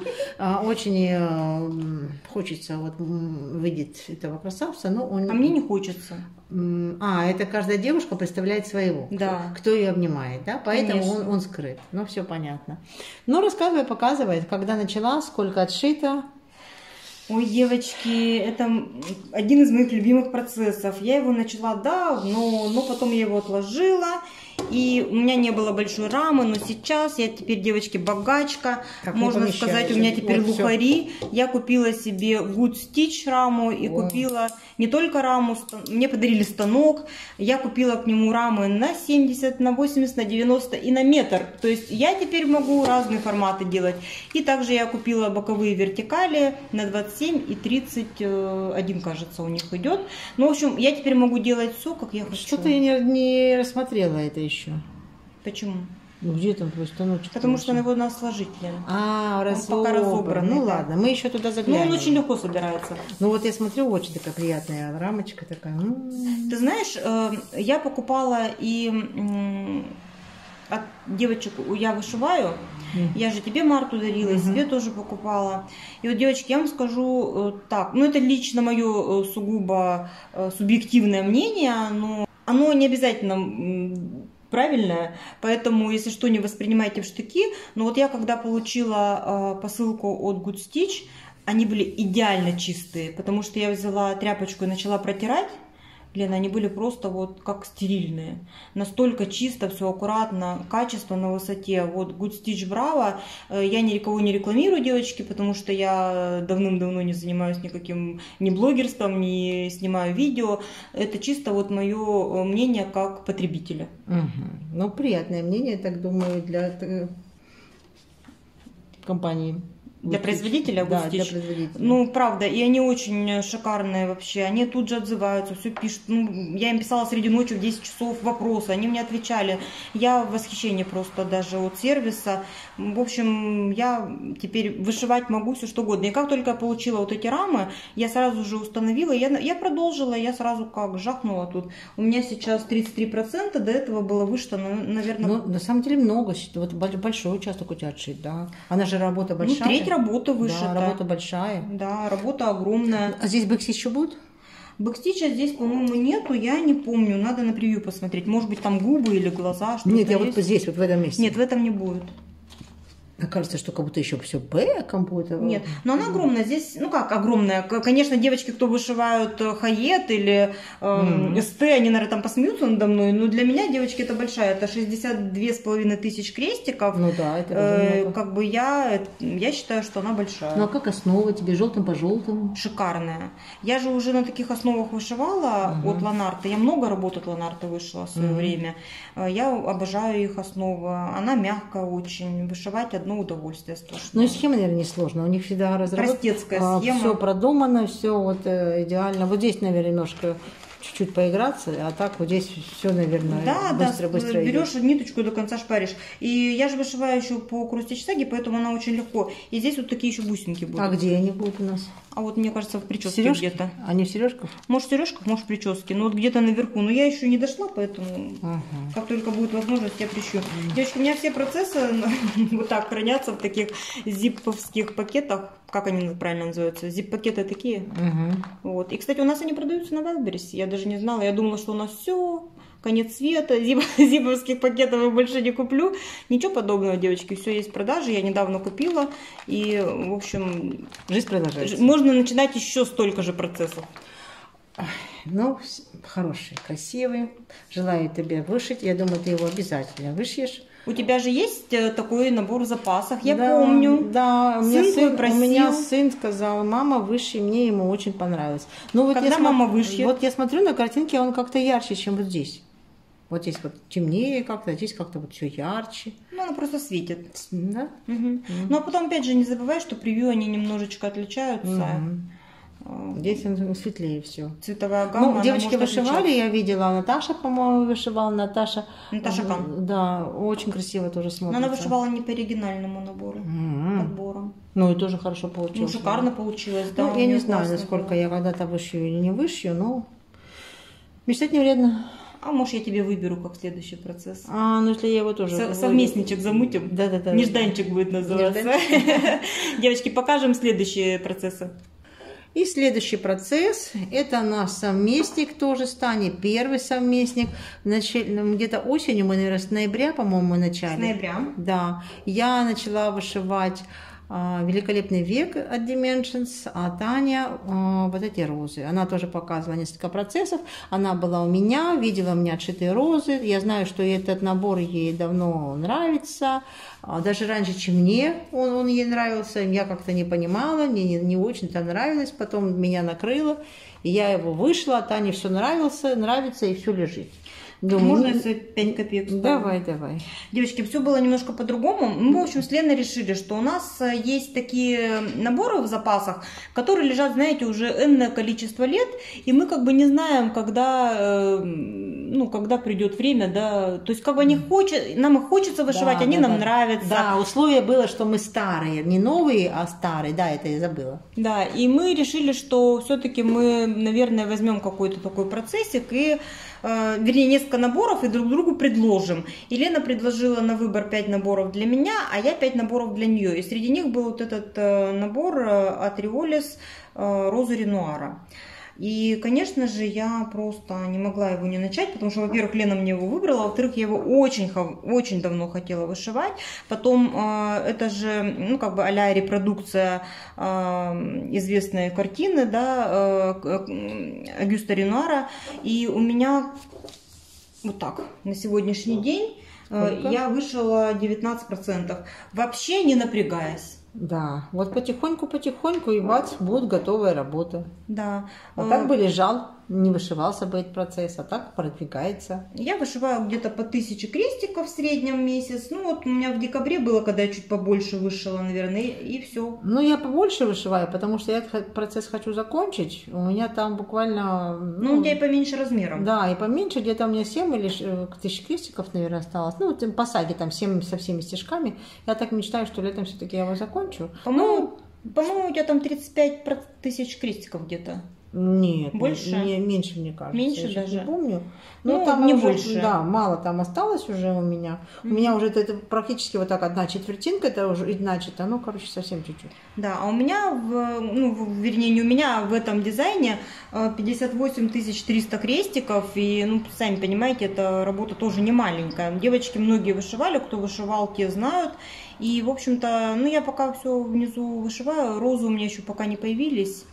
Очень хочется вот видеть этого красавца, но он... А мне не хочется. А, это каждая девушка представляет своего, да. кто, кто ее обнимает, да, поэтому он, он скрыт. Ну, все понятно. Ну, рассказывай, показывай, когда начала, сколько отшито. Ой, девочки, это один из моих любимых процессов. Я его начала давно, но потом я его отложила. И у меня не было большой рамы, но сейчас я теперь, девочки, богачка. Как можно сказать, у меня теперь вот лухари. Все. Я купила себе Good Stitch раму и О. купила не только раму, мне подарили станок. Я купила к нему рамы на семьдесят, на восемьдесят, на девяносто и на метр. То есть я теперь могу разные форматы делать. И также я купила боковые вертикали на двадцать семь и тридцать один, кажется, у них идет. Ну, в общем, я теперь могу делать все, как я хочу. Что-то я не, не рассмотрела это еще. Почему? Ну где там твой станочек? Потому что его надо сложить, Лена. А, разобран. пока разобран. Ну да. Ладно, мы еще туда заглянем. Ну он очень легко собирается. Ну вот я смотрю, очень такая приятная рамочка такая. Ты знаешь, я покупала и от девочек я вышиваю. Mm. Я же тебе Марту дарила, mm-hmm. и себе тоже покупала. И вот, девочки, я вам скажу так, ну это лично мое сугубо субъективное мнение, но оно не обязательно правильное, поэтому, если что, не воспринимайте в штыки. Но вот я, когда получила э, посылку от Good Stitch, они были идеально чистые, потому что я взяла тряпочку и начала протирать. Лена, они были просто вот как стерильные. Настолько чисто, все аккуратно, качество на высоте. Вот Good Stitch Bravo. Я никого не рекламирую, девочки, потому что я давным-давно не занимаюсь никаким ни блогерством, не снимаю видео. Это чисто вот мое мнение как потребителя. Угу. Ну, приятное мнение, так думаю, для компании. Для производителя? Да, для производителя. Ну, правда, и они очень шикарные вообще. Они тут же отзываются, все пишут. Ну, я им писала среди ночи в десять часов вопросы, они мне отвечали. Я в восхищении просто даже от сервиса. В общем, я теперь вышивать могу все что угодно. И как только я получила вот эти рамы, я сразу же установила, я, я продолжила, я сразу как жахнула тут. У меня сейчас тридцать три процента, до этого было вышито, наверное... Ну, на самом деле много, вот большой участок у тебя отшит, да. Она же работа большая. Ну, треть работа вышита. Да, работа большая. Да, работа огромная. А здесь бэкстич еще будет? Бэкстича здесь, по-моему, нету, я не помню. Надо на превью посмотреть. Может быть, там губы или глаза. Нет, я есть. Вот здесь, вот в этом месте. Нет, в этом не будет. Мне кажется, что как будто еще все бэком будет. Нет, но она огромная. Здесь, ну как огромная? Конечно, девочки, кто вышивают Хайет или э, mm-hmm. СТ, они, наверное, там посмеются надо мной. Но для меня, девочки, это большая. Это шестьдесят две с половиной тысяч крестиков. Ну да, это э, много. Как бы я, я считаю, что она большая. Ну а как основа тебе? Желтым по желтому? Шикарная. Я же уже на таких основах вышивала uh-huh. от Ланарта. Я много работ от Ланарта вышила в свое uh-huh. время. Я обожаю их основу. Она мягкая очень. Вышивать одно удовольствие. Ну и схема, наверное, не сложная. У них всегда разработана. Простецкая схема. Все продумано, все вот идеально. Вот здесь, наверное, немножко чуть-чуть поиграться, а так вот здесь все, наверное, да, быстро, да, быстро берешь идет. Ниточку и до конца шпаришь. И я же вышиваю еще по крустич-саге, поэтому она очень легко. И здесь вот такие еще бусинки будут. А где они будут у нас? А вот, мне кажется, в прическе сережки? Где-то. Они в сережках? Может, в сережках, может, в прическе. Но вот где-то наверху. Но я еще не дошла, поэтому ага. как только будет возможность, я прищу. Ага. Девочки, у меня все процессы вот так хранятся в таких зиповских пакетах. Как они правильно называются? Зип-пакеты такие. Угу. Вот. И, кстати, у нас они продаются на Wildberries. Я даже не знала. Я думала, что у нас все, конец света, зип, зиповских пакетов я больше не куплю. Ничего подобного, девочки. Все есть в продаже. Я недавно купила. И, в общем... Жизнь продолжается. Можно начинать еще столько же процессов. Ну, хороший, красивый. Желаю тебе вышить. Я думаю, ты его обязательно вышьешь. У тебя же есть такой набор в запасах, я да, помню. Да, у меня, сын сын, у меня сын сказал, мама, вышей, мне ему очень понравилось. Ну, вот Когда я мама смо... вышьет? Вот я смотрю на картинке, он как-то ярче, чем вот здесь. Вот здесь вот темнее как-то, а здесь как-то вот все ярче. Ну, она просто светит. Да? Угу. Mm. Ну, а потом, опять же, не забывай, что превью они немножечко отличаются. Mm. Здесь он светлее все. Цветовая гамма. Ну, девочки вышивали, я видела, Наташа, по-моему, вышивала, Наташа. Наташа Кан. Да, очень красиво тоже смотрится. Но она вышивала не по оригинальному набору, mm-hmm. подбору. Ну и тоже хорошо получилось. Ну, шикарно получилось, да. Ну, я не знаю, насколько было. Я когда-то вышью или не вышью, но мечтать не вредно. А может, я тебе выберу как следующий процесс. А, ну если я его тоже... Со совместничек замутим. Да-да-да. Нежданчик будет называться. Девочки, покажем следующие процессы. И следующий процесс, это наш совместник тоже станет, первый совместник. Где-то осенью, мы, наверное, с ноября, по-моему, начали. С ноября. Да. Я начала вышивать а, «Великолепный век» от Dimensions, а Таня а, вот эти розы. Она тоже показывала несколько процессов. Она была у меня, видела у меня отшитые розы. Я знаю, что этот набор ей давно нравится. Даже раньше, чем мне он, он ей нравился, я как-то не понимала, мне не, не очень-то нравилось, потом меня накрыло, и я его вышла, а Тане все нравился, нравится и все лежит. Думаю, можно если пять копеек ставить? Давай, давай. Девочки, все было немножко по-другому. Мы, в общем, с Леной решили, что у нас есть такие наборы в запасах, которые лежат, знаете, уже энное количество лет, и мы как бы не знаем, когда, ну, когда придет время, да, то есть как бы они хочет, нам их хочется вышивать, да, они да, нам да. нравятся. Да, условие было, что мы старые, не новые, а старые, да, это я забыла. Да, и мы решили, что все-таки мы, наверное, возьмем какой-то такой процессик и вернее, несколько наборов и друг другу предложим. И Лена предложила на выбор пять наборов для меня, а я пять наборов для нее. И среди них был вот этот набор от Риолис Розы Ренуара. И, конечно же, я просто не могла его не начать, потому что, во-первых, Лена мне его выбрала, во-вторых, я его очень, очень давно хотела вышивать. Потом, это же, ну, как бы а-ля репродукция известной картины, да, Огюста Ренуара. И у меня вот так, на сегодняшний день Сколько? Я вышила девятнадцать процентов, вообще не напрягаясь. Да, вот потихоньку-потихоньку и бац, будет готовая работа. Да. А так бы лежал, не вышивался бы этот процесс, а так продвигается. Я вышиваю где-то по тысяче крестиков в среднем месяц. Ну вот у меня в декабре было, когда я чуть побольше вышила, наверное, и, и все. Ну я побольше вышиваю, потому что я этот процесс хочу закончить. У меня там буквально... Ну, ну у тебя и поменьше размером. Да, и поменьше, где-то у меня семь или тысяч крестиков, наверное, осталось. Ну, по саге там семь со всеми стежками. Я так мечтаю, что летом все-таки я его закончу. По-моему, ну, по-моему, у тебя там тридцать пять тысяч крестиков где-то. Нет, больше? Не, не, меньше, мне кажется. Меньше я даже? Не помню. Но ну, там не уже, больше. Да, мало там осталось уже у меня. Mm-hmm. У меня уже это, это практически вот так одна четвертинка, это уже, значит, а ну, короче, совсем чуть-чуть. Да, а у меня, в, ну, вернее, не у меня, в этом дизайне пятьдесят восемь тысяч триста крестиков, и, ну, сами понимаете, эта работа тоже не маленькая. Девочки многие вышивали, кто вышивал, те знают. И, в общем-то, ну, я пока все внизу вышиваю, розы у меня еще пока не появились.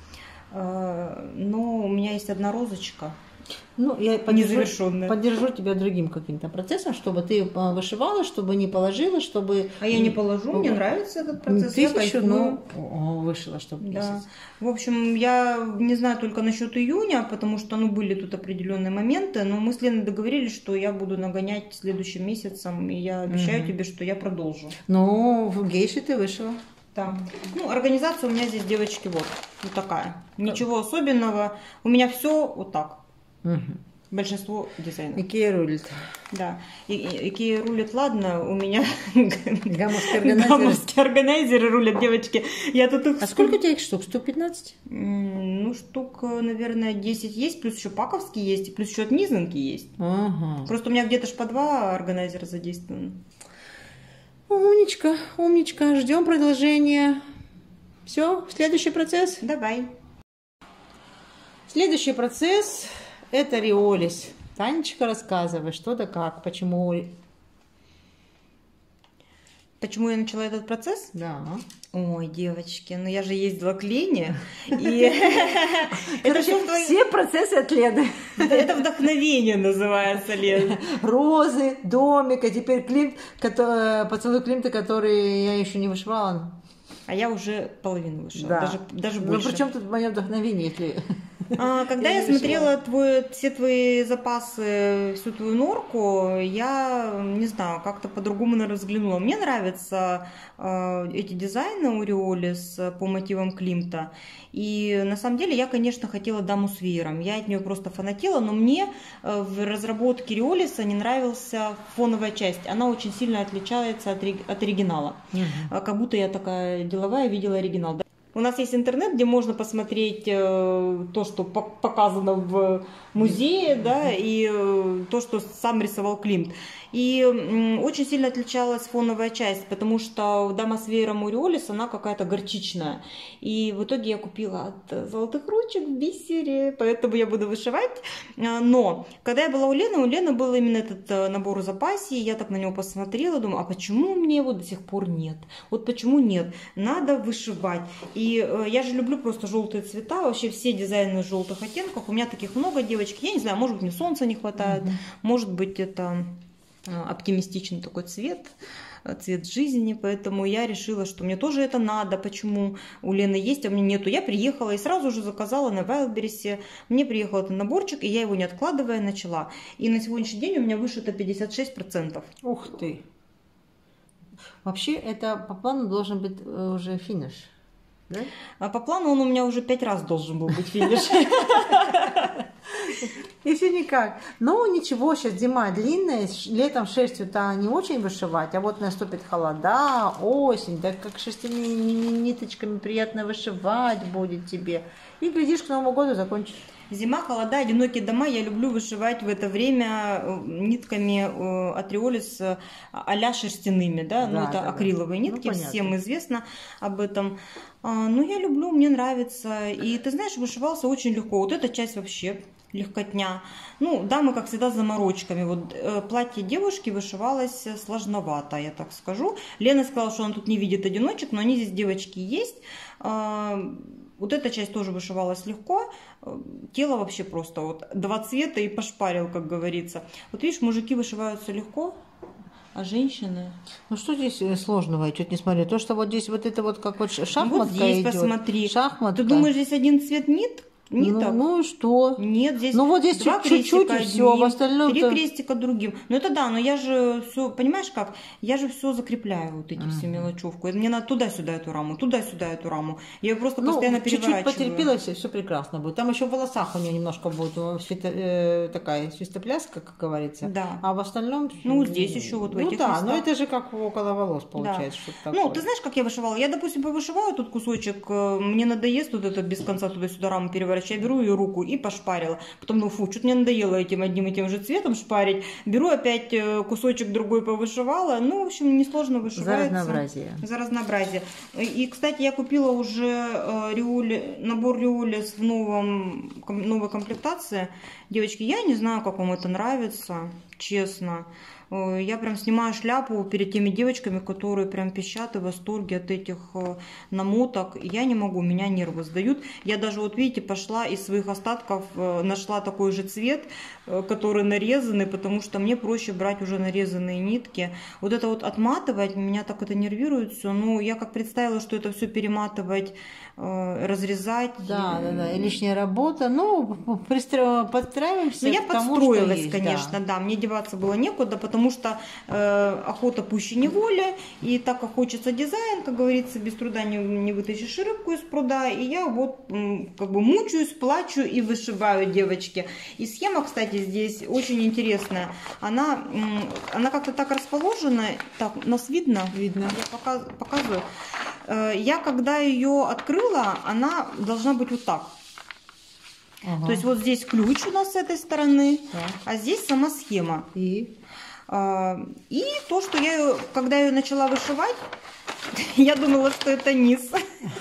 Но у меня есть одна розочка. Ну, я поддержу, поддержу тебя другим каким-то процессом, чтобы ты вышивала, чтобы не положила, чтобы... А я не положу, мне нравится этот процесс. Тысячу, но вышила, чтобы да. месяц. В общем, я не знаю только насчет июня, потому что, ну, были тут определенные моменты, но мы с Леной договорились, что я буду нагонять следующим месяцем, и я обещаю угу. тебе, что я продолжу. Ну, в гейше ты вышила. Да. Ну, организация у меня здесь, девочки, вот, вот такая. Ничего особенного. У меня все вот так. Угу. Большинство дизайнов. Икея рулит. Да. И, Икея рулит, ладно, у меня гамовские органайзеры. Гамовские органайзеры рулят, девочки. Я тут их... А сколько у тебя их штук? сто пятнадцать? Ну, штук, наверное, десять есть, плюс еще паковские есть, плюс еще от низанки есть. Ага. Просто у меня где-то ж по два органайзера задействованы. Умничка, умничка. Ждем продолжения. Все, следующий процесс? Давай. Следующий процесс – это Риолис. Танечка, рассказывай, что да как, почему... Почему я начала этот процесс? Да. Ой, девочки, ну я же ездила к Лене. И это все процессы от Лены. Это вдохновение называется, Лена. Розы, домик, а теперь Климт, поцелуй Климта, который я еще не вышивала. А я уже половину вышила, да. даже, даже больше. Ну, причем тут мое вдохновение, если... А, когда я, я смотрела твой, все твои запасы, всю твою норку, я, не знаю, как-то по-другому, наверное, взглянула. Мне нравятся э, эти дизайны у Риолис по мотивам Климта. И на самом деле я, конечно, хотела даму с веером. Я от нее просто фанатела, но мне э, в разработке Риолиса не нравилась фоновая часть. Она очень сильно отличается от, от оригинала. Угу. Как будто я такая деловая, видела оригинал. У У нас есть интернет, где можно посмотреть э, то, что по показано в музее, да, и э, то, что сам рисовал Климт. И э, очень сильно отличалась фоновая часть, потому что дама с веером Ореолис, она какая-то горчичная. И в итоге я купила от Золотых ручек в бисере, поэтому я буду вышивать. Но когда я была у Лены, у Лены был именно этот набор в запасе, и я так на него посмотрела, думаю, а почему мне его до сих пор нет? Вот почему нет? Надо вышивать. И э, я же люблю просто желтые цвета, вообще все дизайны в желтых оттенках. У меня таких много, девочки. Я не знаю, может быть, мне солнца не хватает, mm-hmm. может быть, это э, оптимистичный такой цвет, цвет жизни, поэтому я решила, что мне тоже это надо. Почему у Лены есть, а мне нету? Я приехала и сразу же заказала на Wildberries. Мне приехал этот наборчик, и я его не откладывая начала. И на сегодняшний день у меня вышито пятьдесят шесть процентов. Ух ты! Вообще, это по плану должен быть уже финиш, да? А по плану он у меня уже пять раз должен был быть финиш. И все никак. Но ничего, сейчас зима длинная, летом шерстью-то не очень вышивать, а вот наступит холода, осень, да как шерстяными ниточками приятно вышивать будет тебе. И глядишь, к Новому году закончишь. Зима, холода, одинокие дома. Я люблю вышивать в это время нитками от Ореолис а-ля шерстяными, да, да, ну это да, акриловые да. нитки, ну, всем известно об этом. Ну я люблю, мне нравится. И ты знаешь, вышивался очень легко. Вот эта часть вообще легкотня. Ну, дамы, как всегда, с заморочками. Вот э, платье девушки вышивалось сложновато, я так скажу. Лена сказала, что она тут не видит одиночек, но они здесь, девочки, есть. Э, вот эта часть тоже вышивалась легко. Тело вообще просто вот два цвета и пошпарил, как говорится. Вот видишь, мужики вышиваются легко, а женщины... Ну что здесь сложного? Я чуть не смотрю. То, что вот здесь вот это вот как вот шахматка вот здесь идет. Посмотри. Шахматка. Ты думаешь, здесь один цвет нит? Ну, ну и что? Нет, здесь ну, вот здесь два чуть-чуть крестика и все, в остальном три крестика другим. Ну это да, но я же все, понимаешь как? Я же все закрепляю, вот эти uh-huh. все мелочевку. Мне надо туда-сюда эту раму, туда-сюда эту раму. Я ее просто ну, постоянно переворачиваю. Чуть-чуть потерпела, все, все прекрасно будет. Там еще в волосах у нее немножко будет свито, э, такая свистопляска, как говорится. Да. А в остальном... Ну здесь еще вот в ну, этих да, местах. но это же как около волос получается. Да. Что-то ну, такое. ты знаешь, как я вышивала? Я, допустим, повышиваю тут кусочек, мне надоест вот это без конца туда-сюда раму переворачивать. Я беру ее руку и пошпарила. Потом, ну фу, что-то мне надоело этим одним и тем же цветом шпарить. Беру опять кусочек другой повышивала. Ну, в общем, несложно вышивается. За разнообразие. За разнообразие. И, кстати, я купила уже риоли, набор Ореолис в новом, новой комплектации. Девочки, я не знаю, как вам это нравится, честно. Я прям снимаю шляпу перед теми девочками, которые прям пищат и в восторге от этих намоток. Я не могу, меня нервы сдают. Я даже, вот видите, пошла из своих остатков, нашла такой же цвет, который нарезанный, потому что мне проще брать уже нарезанные нитки. Вот это вот отматывать, меня так это нервирует все. Ну, я как представила, что это все перематывать, разрезать. Да, да, да, и лишняя работа. Ну, подстраиваемся. Ну, я к тому, подстроилась, есть, конечно, да. да. Мне деваться было некуда, потому что э, охота пуще неволя, и так как хочется дизайн, как говорится, без труда не, не вытащишь рыбку из пруда, и я вот как бы мучаюсь, плачу и вышиваю, девочки. И схема, кстати, здесь очень интересная. Она, она как-то так расположена, так, нас видно? Видно. Я показ, показываю. Я когда ее открыла, она должна быть вот так. Ага. То есть вот здесь ключ у нас с этой стороны, да. А здесь сама схема. И? И то, что я ее, когда я ее начала вышивать, я думала, что это низ.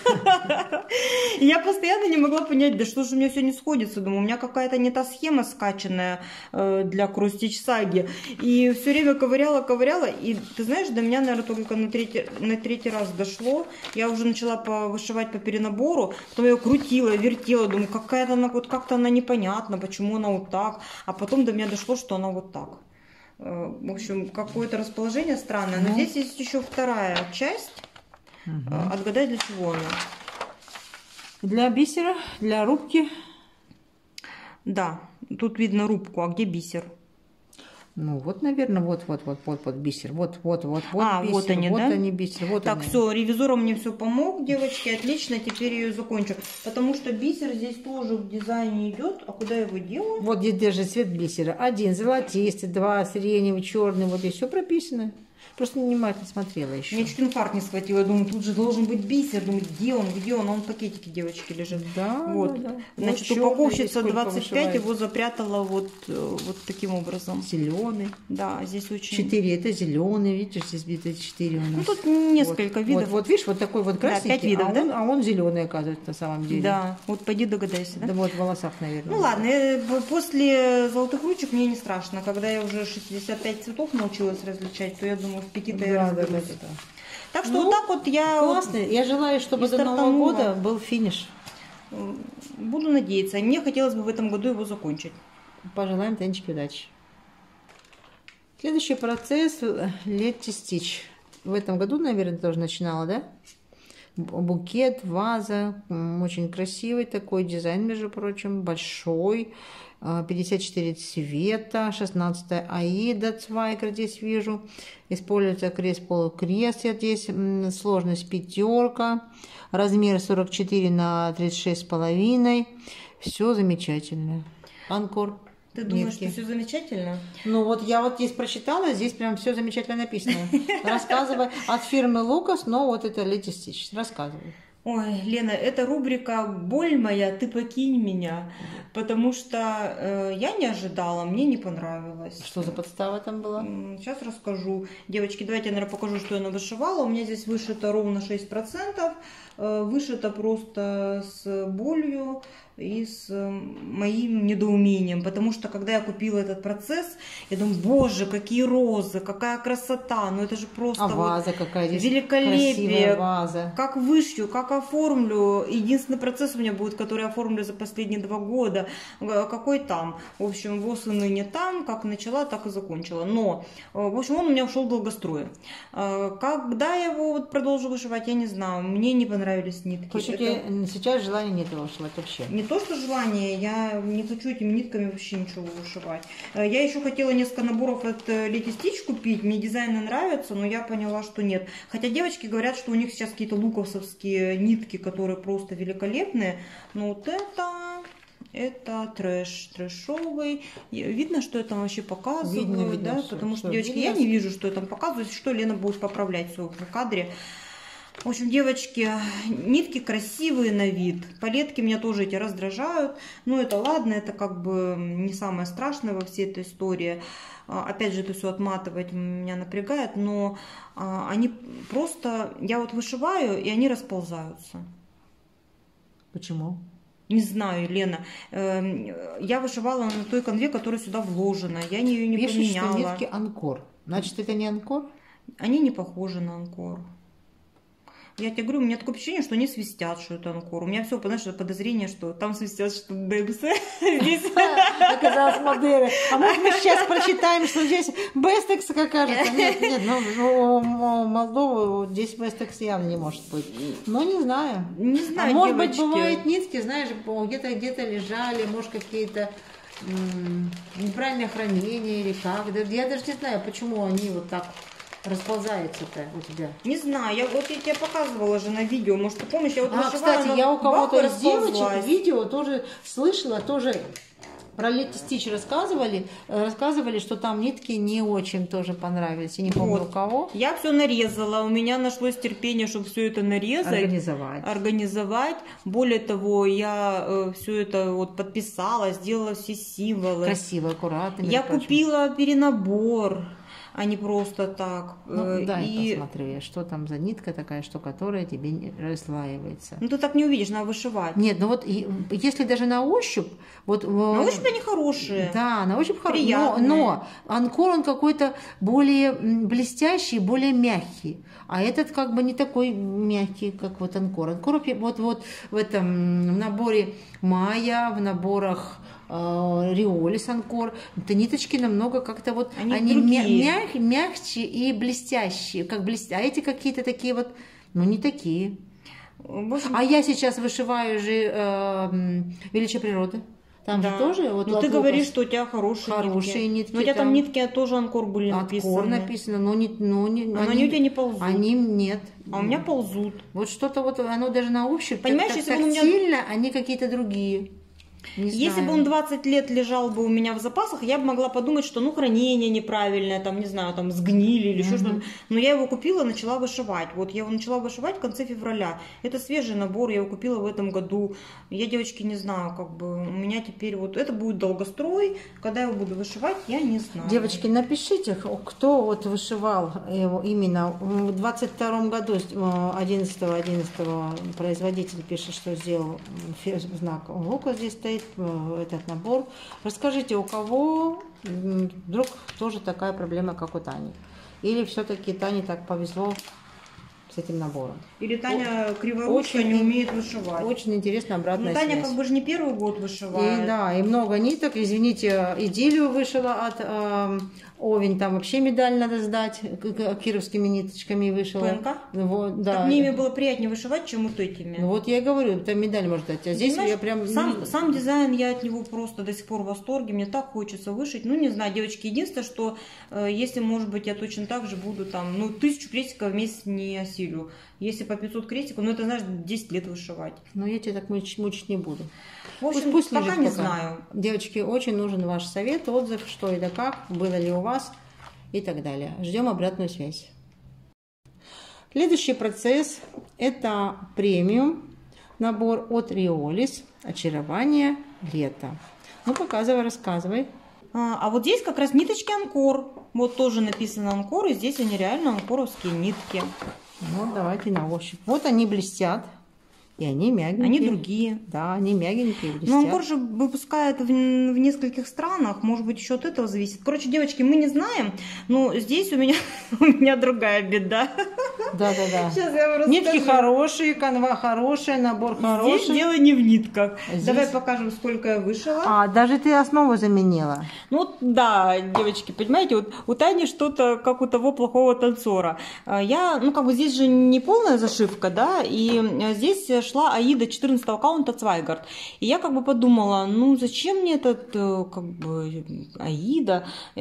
Я постоянно не могла понять, да что же у меня все не сходится. Думаю, у меня какая-то не та схема скачанная для Кростич Саги. И все время ковыряла, ковыряла. И ты знаешь, до меня, наверное, только на третий, на третий раз дошло. Я уже начала вышивать по перенабору. Потом я ее крутила, вертела. Думаю, какая-то она, вот как-то она непонятна, почему она вот так. А потом до меня дошло, что она вот так. В общем, какое-то расположение странное. Но ну. здесь есть еще вторая часть. Угу. Отгадай, для чего она? Для бисера, для рубки. Да, тут видно рубку. А где бисер? Ну вот, наверное, вот, вот, вот, вот, вот бисер, вот, вот, вот, вот а, бисер, вот они, вот да? они бисер, вот так, они. все, ревизор мне все помог, девочки, отлично, теперь я ее закончу, потому что бисер здесь тоже в дизайне идет, а куда я его делаю? Вот здесь держит цвет бисера, один золотистый, два сиреневый, черный, вот здесь все прописано. Просто внимательно смотрела еще. Мне чуть инфаркт не схватило. Я думаю, тут же должен быть бисер. Думаю, где он, где он? А он в пакетике, девочки, лежит. Да, вот. да, да. Значит, вот упаковщица двадцать пять его запрятала вот, вот таким образом. Зеленый. Да, здесь очень... Четыре, это зеленый, видишь, здесь где-то четыре у нас. Ну, тут несколько вот, видов. Вот, вот, видишь, вот такой вот красненький, да, пять видов, а, да? он, а он зеленый, оказывается, на самом деле. Да, вот пойди догадайся, да? Да вот в волосах, наверное. Ну ладно, после золотых ручек мне не страшно. Когда я уже шестьдесят пять цветов научилась различать, то я думаю, в пяти-то я да, разберусь. да, да, да. Так что ну, вот так вот я... Классно. Я желаю, чтобы до Нового года был финиш. Буду надеяться. И мне хотелось бы в этом году его закончить. Пожелаем Танечке удачи. Следующий процесс Letty Stitch. В этом году, наверное, тоже начинала, да? Букет, ваза. Очень красивый такой дизайн, между прочим. Большой. пятьдесят четыре цвета. шестнадцатая Аида Цвайгер здесь вижу. Используется крест-полукрест здесь. Сложность пятерка. Размер сорок четыре на тридцать шесть с половиной. Все замечательно. Анкор. Ты думаешь, что все замечательно? Ну вот я вот здесь прочитала, здесь прям все замечательно написано. Рассказывай от фирмы Лукас, но вот это Letty Stitch. Рассказывай. Ой, Лена, эта рубрика «Боль моя, ты покинь меня», потому что э, я не ожидала, мне не понравилось. Что за подстава там была? Сейчас расскажу. Девочки, давайте я, наверное, покажу, что я навышивала. У меня здесь вышито ровно шесть процентов, э, вышито просто с болью и с моим недоумением, потому что когда я купила этот процесс, я думаю, боже, какие розы, какая красота, ну это же просто а ваза вот какая здесь великолепие, ваза. Как вышью, как оформлю, единственный процесс у меня будет, который я оформлю за последние два года, какой там, в общем, ВОЗ и ныне там, как начала, так и закончила, но, в общем, он у меня ушел в долгострой. Когда я его вот продолжу вышивать, я не знаю, мне не понравились нитки. То есть у тебя сейчас желания нет его вышивать вообще? Не то, что желание, я не хочу этими нитками вообще ничего вышивать. Я еще хотела несколько наборов от Letty Stitch купить, мне дизайны нравятся, но я поняла, что нет. Хотя девочки говорят, что у них сейчас какие-то луковсовские нитки, которые просто великолепные, но вот это... Это трэш, трэшовый. Видно, что я там вообще показываю, видно, видно, да? все, Потому все, что, девочки, видно. Я не вижу, что я там показываю. Если что, Лена будет поправлять все в кадре. В общем, девочки, нитки красивые на вид. Палетки меня тоже эти раздражают. Но это ладно, это как бы не самое страшное во всей этой истории. Опять же, это все отматывать меня напрягает. Но они просто... Я вот вышиваю, и они расползаются. Почему? Не знаю, Лена. Я вышивала на той конве, которая сюда вложена. Я ее не Пишут, поменяла. Что нитки Анкор. Значит, это не Анкор? Они не похожи на Анкор. Я тебе говорю, у меня такое впечатление, что они свистят, что это Анкор. У меня все, понимаешь, подозрение, что там свистят, что Дебс. Здесь оказалось Модеры. А может мы сейчас прочитаем, что здесь Бестекс, как кажется? Нет, нет, ну Молдову здесь Бестекс явно не может быть. Но не знаю. Не знаю, а может быть, бывают нитки, знаешь, где-то где-то лежали, может, какие-то неправильное хранение или как. Я даже не знаю, почему они вот так расползается-то у тебя? Не знаю, я вот я тебе показывала же на видео, может, ты помнишь, я вот А, кстати, я у кого-то из девочек видео тоже слышала, тоже про Letty Stitch рассказывали, рассказывали, что там нитки не очень тоже понравились. Я не помню, вот. У кого. Я все нарезала, у меня нашлось терпение, чтобы все это нарезать. Организовать. Организовать. Более того, я э, все это вот подписала, сделала все символы. Красиво, аккуратно. Я купила перенабор. А не просто так. Ну, дай и... посмотрю, что там за нитка такая, что которая тебе не расслаивается. Ну ты так не увидишь, надо вышивать. Нет, ну вот если даже на ощупь... Вот, на ощупь они хорошие. Да, на ощупь хорошие. Но, но Анкор, он какой-то более блестящий, более мягкий. А этот как бы не такой мягкий, как вот Анкор. Анкор вот, вот в этом в наборе Майя, в наборах Риолис Анкор, это ниточки намного как-то вот они, они мяг, мягче и блестящие, как блест... а эти какие-то такие вот, ну не такие. Боже... А я сейчас вышиваю же э, Величие природы. Там да. же тоже вот. Ну ты говоришь, что у тебя хорошие, хорошие нитки. нитки но у тебя там, там нитки тоже Анкор были написаны. Анкор написано, но не, но не, но они, они у тебя не ползут. Они нет. А у меня ползут. Вот что-то вот оно даже на ощупь. Понимаешь, так, если так, он у меня сильно, они какие-то другие. Не Если знаю. бы он двадцать лет лежал бы у меня в запасах, я бы могла подумать, что ну хранение неправильное, там, не знаю, там сгнили или еще Мгм. что-то. Но я его купила, начала вышивать. Вот я его начала вышивать в конце февраля. Это свежий набор, я его купила в этом году. Я, девочки, не знаю, как бы у меня теперь вот это будет долгострой. Когда я его буду вышивать, я не знаю. Девочки, напишите, кто вот вышивал его именно в двадцать втором году, одиннадцатого одиннадцатого производитель пишет, что сделал знак Лука, здесь стоит этот набор. Расскажите, у кого вдруг тоже такая проблема, как у Тани? Или все-таки Тане так повезло с этим набором? Или Таня криворучка, не умеет вышивать. Очень интересно обратная Но Таня связь. как бы же не первый год вышивает. И, да, и много ниток. Извините, идиллию вышила от э, Овень, там вообще медаль надо сдать, кировскими ниточками вышила. ПНК? Вот, да. Так мне ими было приятнее вышивать, чем вот этими. Ну, вот я и говорю, это медаль может дать. А здесь Понимаешь, я прям... Сам, сам дизайн, я от него просто до сих пор в восторге. Мне так хочется вышить. Ну, не знаю, девочки, единственное, что э, если, может быть, я точно так же буду там, ну, тысячу крестиков в месяц не осилю. Если по пятьсот крестиков, ну, это, знаешь, десять лет вышивать. Но я тебя так мучить, мучить не буду. В общем, пусть, пусть пока лежит не пока. знаю. Девочки, очень нужен ваш совет, отзыв, что и да как, было ли у вас и так далее. Ждем обратную связь. Следующий процесс – это премиум набор от Риолис «Очарование лета». Ну, показывай, рассказывай. А, а вот здесь как раз ниточки Анкор. Вот тоже написано Анкор, и здесь они реально анкоровские нитки. Вот, давайте на ощупь. Вот они блестят. И они мягенькие. Они другие. Да, они мягенькие, блестят. Но Анкор же выпускает в, в нескольких странах. Может быть, еще от этого зависит. Короче, девочки, мы не знаем. Но здесь у меня, у меня другая беда. Да, да, да. Сейчас я вам расскажу. Нитки хорошие, канва хорошая, набор хороший. Здесь дело не в нитках. Здесь... Давай покажем, сколько я вышила. А, даже ты основу заменила. Ну вот, да, девочки, понимаете, вот у Тани что-то, как у того плохого танцора. Я, ну как бы здесь же не полная зашивка, да, и здесь шла Аида четырнадцатого каунта Цвайгард. И я как бы подумала, ну зачем мне этот, как бы, Аида,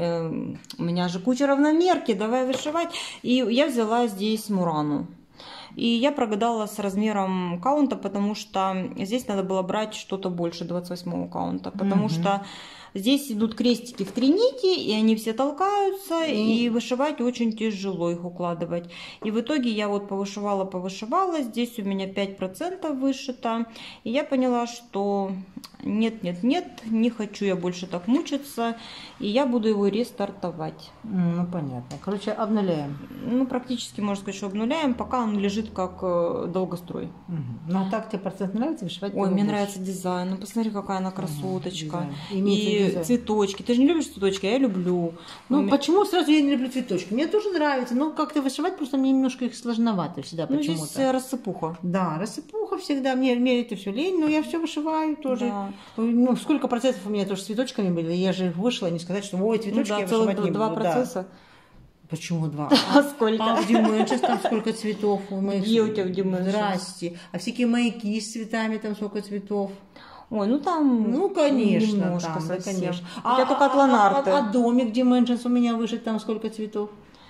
у меня же куча равномерки, давай вышивать. И я взяла здесь Мурану. И я прогадала с размером каунта, потому что здесь надо было брать что-то больше двадцать восьмого каунта, потому угу. что здесь идут крестики в три нити, и они все толкаются, и... и вышивать очень тяжело их укладывать. И в итоге я вот повышивала, повышивала, здесь у меня пять процентов вышито, и я поняла, что нет, нет, нет, не хочу я больше так мучиться, и я буду его рестартовать. Ну, понятно. Короче, обнуляем. Ну, практически, можно сказать, что обнуляем, пока он лежит как э, долгострой. Угу. Ну, а так тебе процент нравится вышивать? Ой, мне больше? нравится дизайн. Ну, посмотри, какая она красоточка. Угу, и дизайн. Цветочки. Ты же не любишь цветочки, а я люблю. Ну, меня... почему сразу я не люблю цветочки? Мне тоже нравится, но как-то вышивать просто мне немножко их сложновато всегда ну, почему-то. здесь рассыпуха. Да, рассыпуха всегда. Мне, мне это все лень, но я все вышиваю тоже. Да. Ну, сколько процентов у меня тоже с цветочками были. Я же вышла, не сказать, что ой, цветочки ну, да, я вышивать не два буду. процесса. Да. Почему два? А сколько? А в Dimensions там сколько цветов у моих? Где у тебя в Dimensions? Здрасте. А всякие маяки с цветами там сколько цветов? Ой, ну там ну, конечно, немножко там, совсем. Да, конечно. У тебя а, только атланарты. А, а, а домик Dimensions у меня вышит там сколько цветов?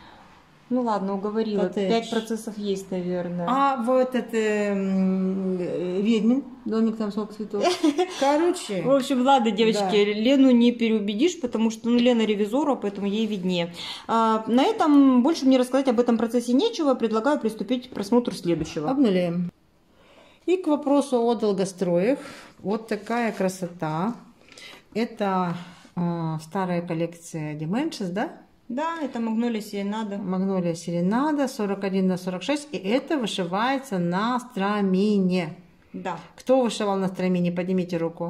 Ну ладно, уговорила. Коттедж. пять процентов есть, наверное. А вот этот э, Ведьмин домик там сколько цветов? Короче. В общем, ладно, девочки, да. Лену не переубедишь, потому что ну, Лена ревизора, поэтому ей виднее. А, на этом больше мне рассказать об этом процессе нечего. Предлагаю приступить к просмотру следующего. Обнуляем. И к вопросу о долгостроях. Вот такая красота. Это э, старая коллекция Dimensions, да? Да, это Магнолия Серенада. Магнолия Серенада, сорок один на сорок шесть. И это вышивается на страмине. Да. Кто вышивал на страмине? Поднимите руку.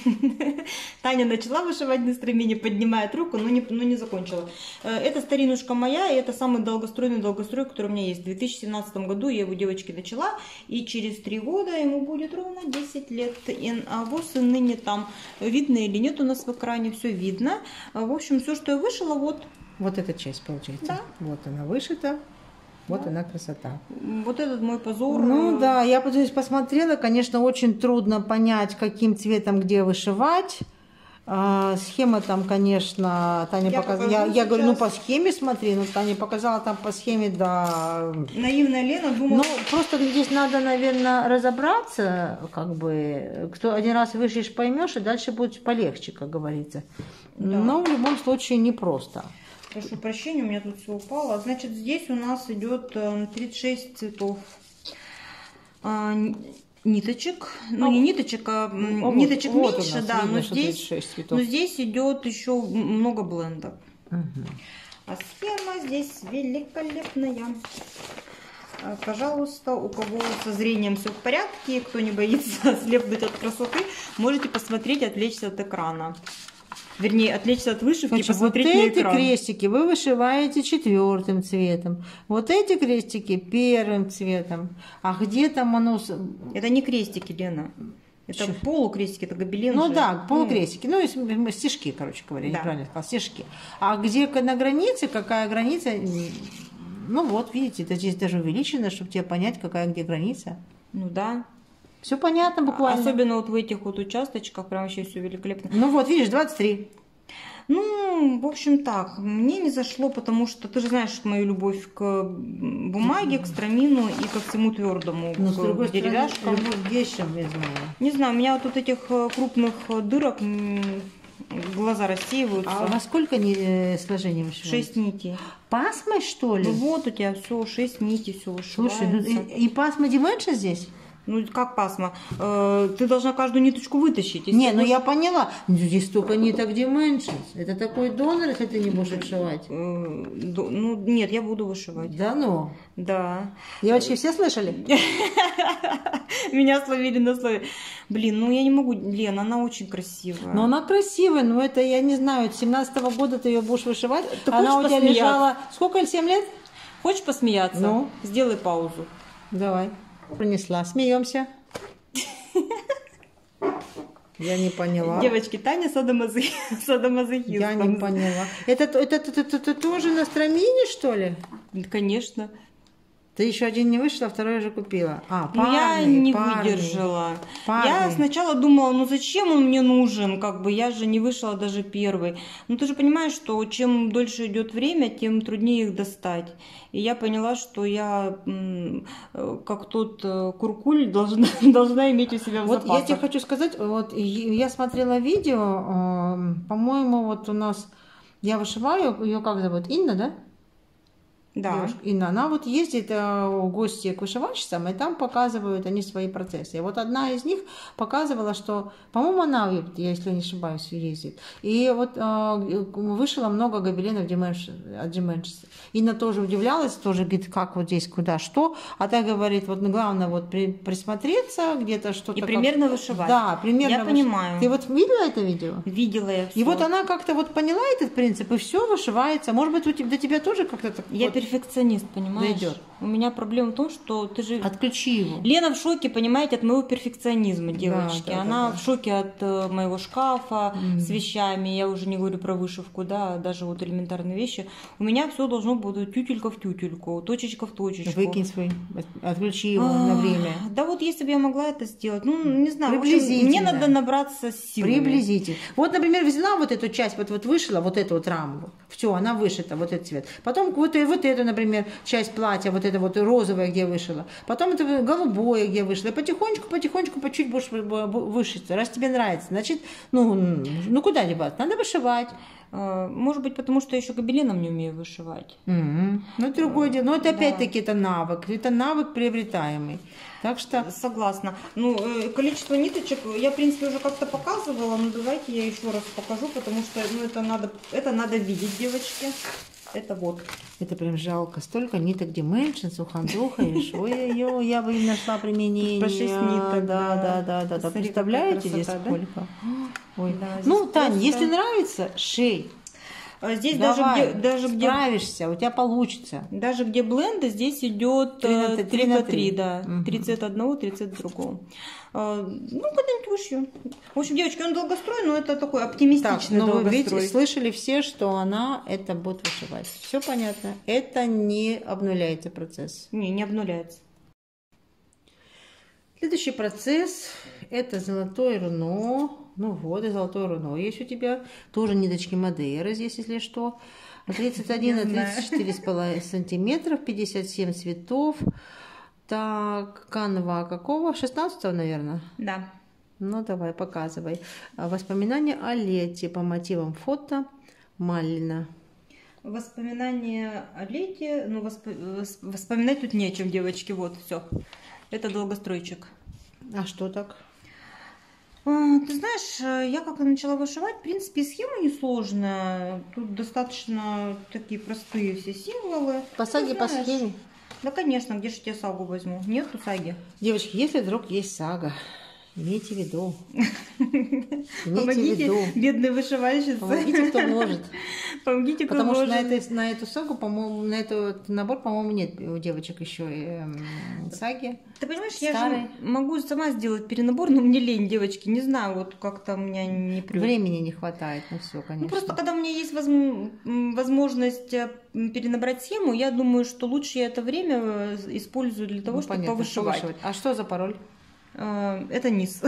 Таня начала вышивать на страмине, поднимает руку, но не, но не закончила. Это старинушка моя, и это самый долгостройный долгострой, который у меня есть. В две тысячи семнадцатом году я его, девочки, начала, и через три года ему будет ровно десять лет. И, а вот и ныне там. Видно или нет у нас в экране, все видно. В общем, все, что я вышила, вот. Вот эта часть получается. Да. Вот она вышита. Вот да. она красота. Вот этот мой позор. Ну да, я здесь посмотрела. Конечно, очень трудно понять, каким цветом где вышивать. А, схема там, конечно, Таня Я показала. покажу Я, я говорю, ну по сейчас. схеме смотри, ну Таня показала там по схеме, да. Наивная Лена думала... Ну, просто здесь надо, наверное, разобраться, как бы, кто один раз вышьешь, поймешь, и дальше будет полегче, как говорится. Да. Но в любом случае непросто. Прошу прощения, у меня тут все упало. Значит, здесь у нас идет тридцать шесть цветов а, ниточек. Ну, А, не ниточек, а вот, ниточек вот меньше, нас да, видно, но что здесь, тридцать шесть цветов. но здесь идет еще много блендов. Угу. А схема здесь великолепная. Пожалуйста, у кого со зрением все в порядке, кто не боится ослепнуть от красоты, можете посмотреть, отвлечься от экрана. Вернее, отвлечься от вышивки и посмотреть вот на эти экран. крестики вы вышиваете четвертым цветом. Вот эти крестики первым цветом. А где там оно... Это не крестики, Лена. Это Чё? полукрестики, это гобелен. Ну же. да, полукрестики. Ну, ну стежки, короче говоря, да. Неправильно сказала, стежки. А где на границе, какая граница... Ну вот, видите, это здесь даже увеличено, чтобы тебе понять, какая где граница. Ну да. Все понятно буквально. Особенно вот в этих вот участочках, прям вообще все великолепно. Ну вот, видишь, двадцать три. Ну, в общем так, мне не зашло, потому что ты же знаешь мою любовь к бумаге, к страмину и ко всему твердому, ну, к с другой деревяшкам. Стороны, есть чем, я знаю. Не знаю, у меня вот, вот этих крупных дырок глаза рассеиваются. А во сколько не, сложений вышивается? Шесть нитей. Пасмой, что ли? Ну вот у тебя все, шесть нитей, все вышивается. Слушай, ну и, и пасма Dimension здесь? Ну, как пасма? Э, ты должна каждую ниточку вытащить. Если не, ну будешь... я поняла. Здесь столько ниток Dimensions. Это такой донор, если ты не будешь вышивать? Э, до, ну, нет, я буду вышивать. Да ну? Да. Девочки, все слышали? Меня словили на слове. Блин, ну я не могу, Лена, она очень красивая. Ну она красивая, но это, я не знаю, с семнадцатого года ты ее будешь вышивать. Ты она у тебя лежала... Сколько, семь лет? Хочешь посмеяться? Ну? Сделай паузу. Давай. Принесла. Смеемся. Я не поняла. Девочки, Таня садомазохист. Я не поняла. Это, это, это, это, это тоже на страмине, что ли? Конечно. Ты еще один не вышла, а второй уже купила. А, парный, ну, я не парный, выдержала. Парный. Я сначала думала, ну зачем он мне нужен? Как бы я же не вышла даже первой. Ну ты же понимаешь, что чем дольше идет время, тем труднее их достать. И я поняла, что я, как тот куркуль, должна, должна иметь у себя в вот запасах. Я тебе хочу сказать, вот я смотрела видео, по-моему, вот у нас, я вышиваю, ее как зовут, Инна, да? Да. Девушка Инна, она вот ездит в гости к вышивальщицам, и там показывают они свои процессы. И вот одна из них показывала, что, по-моему, она, я если не ошибаюсь, ездит. И вот э, вышила много гобеленов от Dimensions. Инна тоже удивлялась, тоже говорит, как вот здесь, куда, что. А та говорит, вот главное вот при, присмотреться, где-то что-то. И примерно как... вышивать. Да, примерно. Я выш... понимаю. Ты вот видела это видео? Видела я все. И вот она как-то вот поняла этот принцип, и все вышивается. Может быть, у тебя, до тебя тоже как-то так. Я вот... перфекционист, понимаешь? Дойдет. У меня проблема в том, что ты же... Отключи его. Лена в шоке, понимаете, от моего перфекционизма, девочки. Да, да, Она да, да. в шоке от э, моего шкафа mm. с вещами. Я уже не говорю про вышивку, да, даже вот элементарные вещи. У меня все должно быть тютелька в тютельку, точечка в точечку. Выкинь свой, отключи его на время. Да вот если бы я могла это сделать, ну, не знаю, Приблизительно. Мне надо набраться сил. Приблизительно. Вот, например, взяла вот эту часть, вот, вот вышила, вот эту вот раму, все, она вышита, вот этот цвет. Потом вот, вот эту, например, часть платья, вот это вот розовое, где вышила. Потом это голубое, где вышла. И потихонечку, потихонечку, по чуть будешь вышиться. Раз тебе нравится, значит, ну, ну куда деваться? Надо вышивать. Может быть, потому что я еще гобеленом не умею вышивать. Mm-hmm. Ну, это другое дело. Но это да. опять-таки это навык. Это навык приобретаемый. Так что... Согласна. Ну, количество ниточек я, в принципе, уже как-то показывала, но давайте я еще раз покажу, потому что ну, это, надо, это надо видеть, девочки. Это вот. Это прям жалко. Столько ниток Dimensions, ухандруха, и что ее, я бы им нашла применение. По шесть ниток. Да, да, да, да. да. Представляете, здесь красота, сколько? Да? Ой. Да, ну, просто... Тань, если нравится, шей. Здесь Давай, даже где, даже где справишься, у тебя получится. Даже где бленды, здесь идет три на три, да. Угу. три цвета одного, три цвета другого. Ну, когда-нибудь вышью. В общем, девочки, он долгострой, но это такой оптимистичный так, долгострой. Вы видите, слышали все, что она это будет вышивать. Все понятно. Это не обнуляется процесс. Не, не обнуляется. Следующий процесс – это золотое руно. Ну вот, и золотое руно есть у тебя. Тоже ниточки Мадейры здесь, если что. тридцать один на тридцать четыре с половиной сантиметров, пятьдесят семь цветов. Так, канва какого? шестнадцатого, наверное? Да. Ну, давай, показывай. Воспоминания о лете по мотивам фото Малина. Воспоминания о лете, ну, восп... воспоминать тут нечем, девочки, вот, все. Это долгостройчик. А что так? А, ты знаешь, я как начала вышивать, в принципе, схема несложная. Тут достаточно такие простые все символы. По саге, по схеме? Да, конечно, где же я сагу возьму? Нету саги. Девочки, если вдруг есть сага, имейте в виду. Помогите, бедные вышивальщицы. Помогите, кто может. Помогите, кто Потому может. Потому что на, этой, на эту сагу, по-моему, на этот набор, по-моему, нет у девочек еще э, саги. Ты понимаешь, старой. Я же могу сама сделать перенабор, но мне лень, девочки. Не знаю, вот как-то у меня не прет. Времени не хватает на все, конечно. Ну, просто когда у меня есть возможность перенабрать схему, я думаю, что лучше я это время использую для того, ну, чтобы понятно, повышивать. повышивать. А что за пароль? Это низ.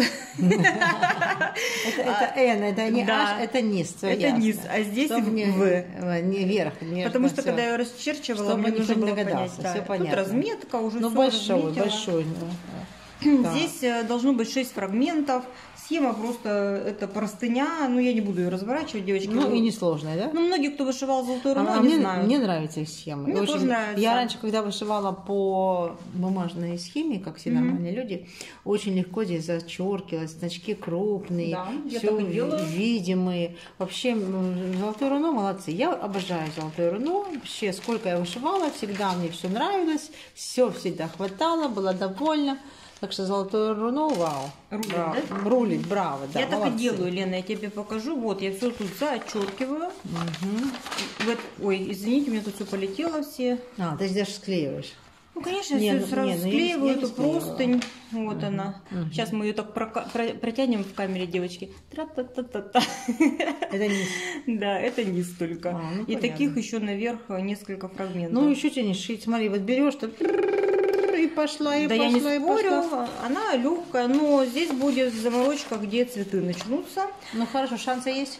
Это Н, это не H, это низ. Это низ, а здесь В. Не вверх. Потому что когда я расчерчивала, мне нужно было понять. Тут разметка уже. Ну большой, большой. Здесь должно быть шесть фрагментов. Схема просто это простыня, ну я не буду ее разворачивать, девочки. Ну и несложная, да? Ну многие, кто вышивал золотое руно, а, не мне, знаю. Мне нравятся их схемы. Мне очень... тоже нравится. Я раньше, когда вышивала по бумажной схеме, как все mm-hmm. нормальные люди, очень легко здесь зачеркивалось, значки крупные, да, все видимые. Вообще золотое руно молодцы. Я обожаю золотое руно. Вообще сколько я вышивала, всегда мне все нравилось, все всегда хватало, была довольна. Так что золотое руно, вау. Рулит, браво. Да? Рулит, браво, да. Я молодцы. так и делаю, Лена, я тебе покажу. Вот, я все тут зачеркиваю. Угу. Вот, ой, извините, у меня тут все полетело все. А, ты здесь склеиваешь. Ну, конечно, я все сразу не, склеиваю, эту простынь. Вот угу. она. Угу. Сейчас мы ее так про про протянем в камере, девочки. Тра-та-та-та-та. Это низ. Да, это низ только. А, ну, и понятно. Таких еще наверх несколько фрагментов. Ну, еще тебе не шить. Смотри, вот берешь, то и пошла, и да пошла, я не и спорю, пошла. Она легкая, но здесь будет заморочка, где цветы начнутся. Ну хорошо, шансы есть?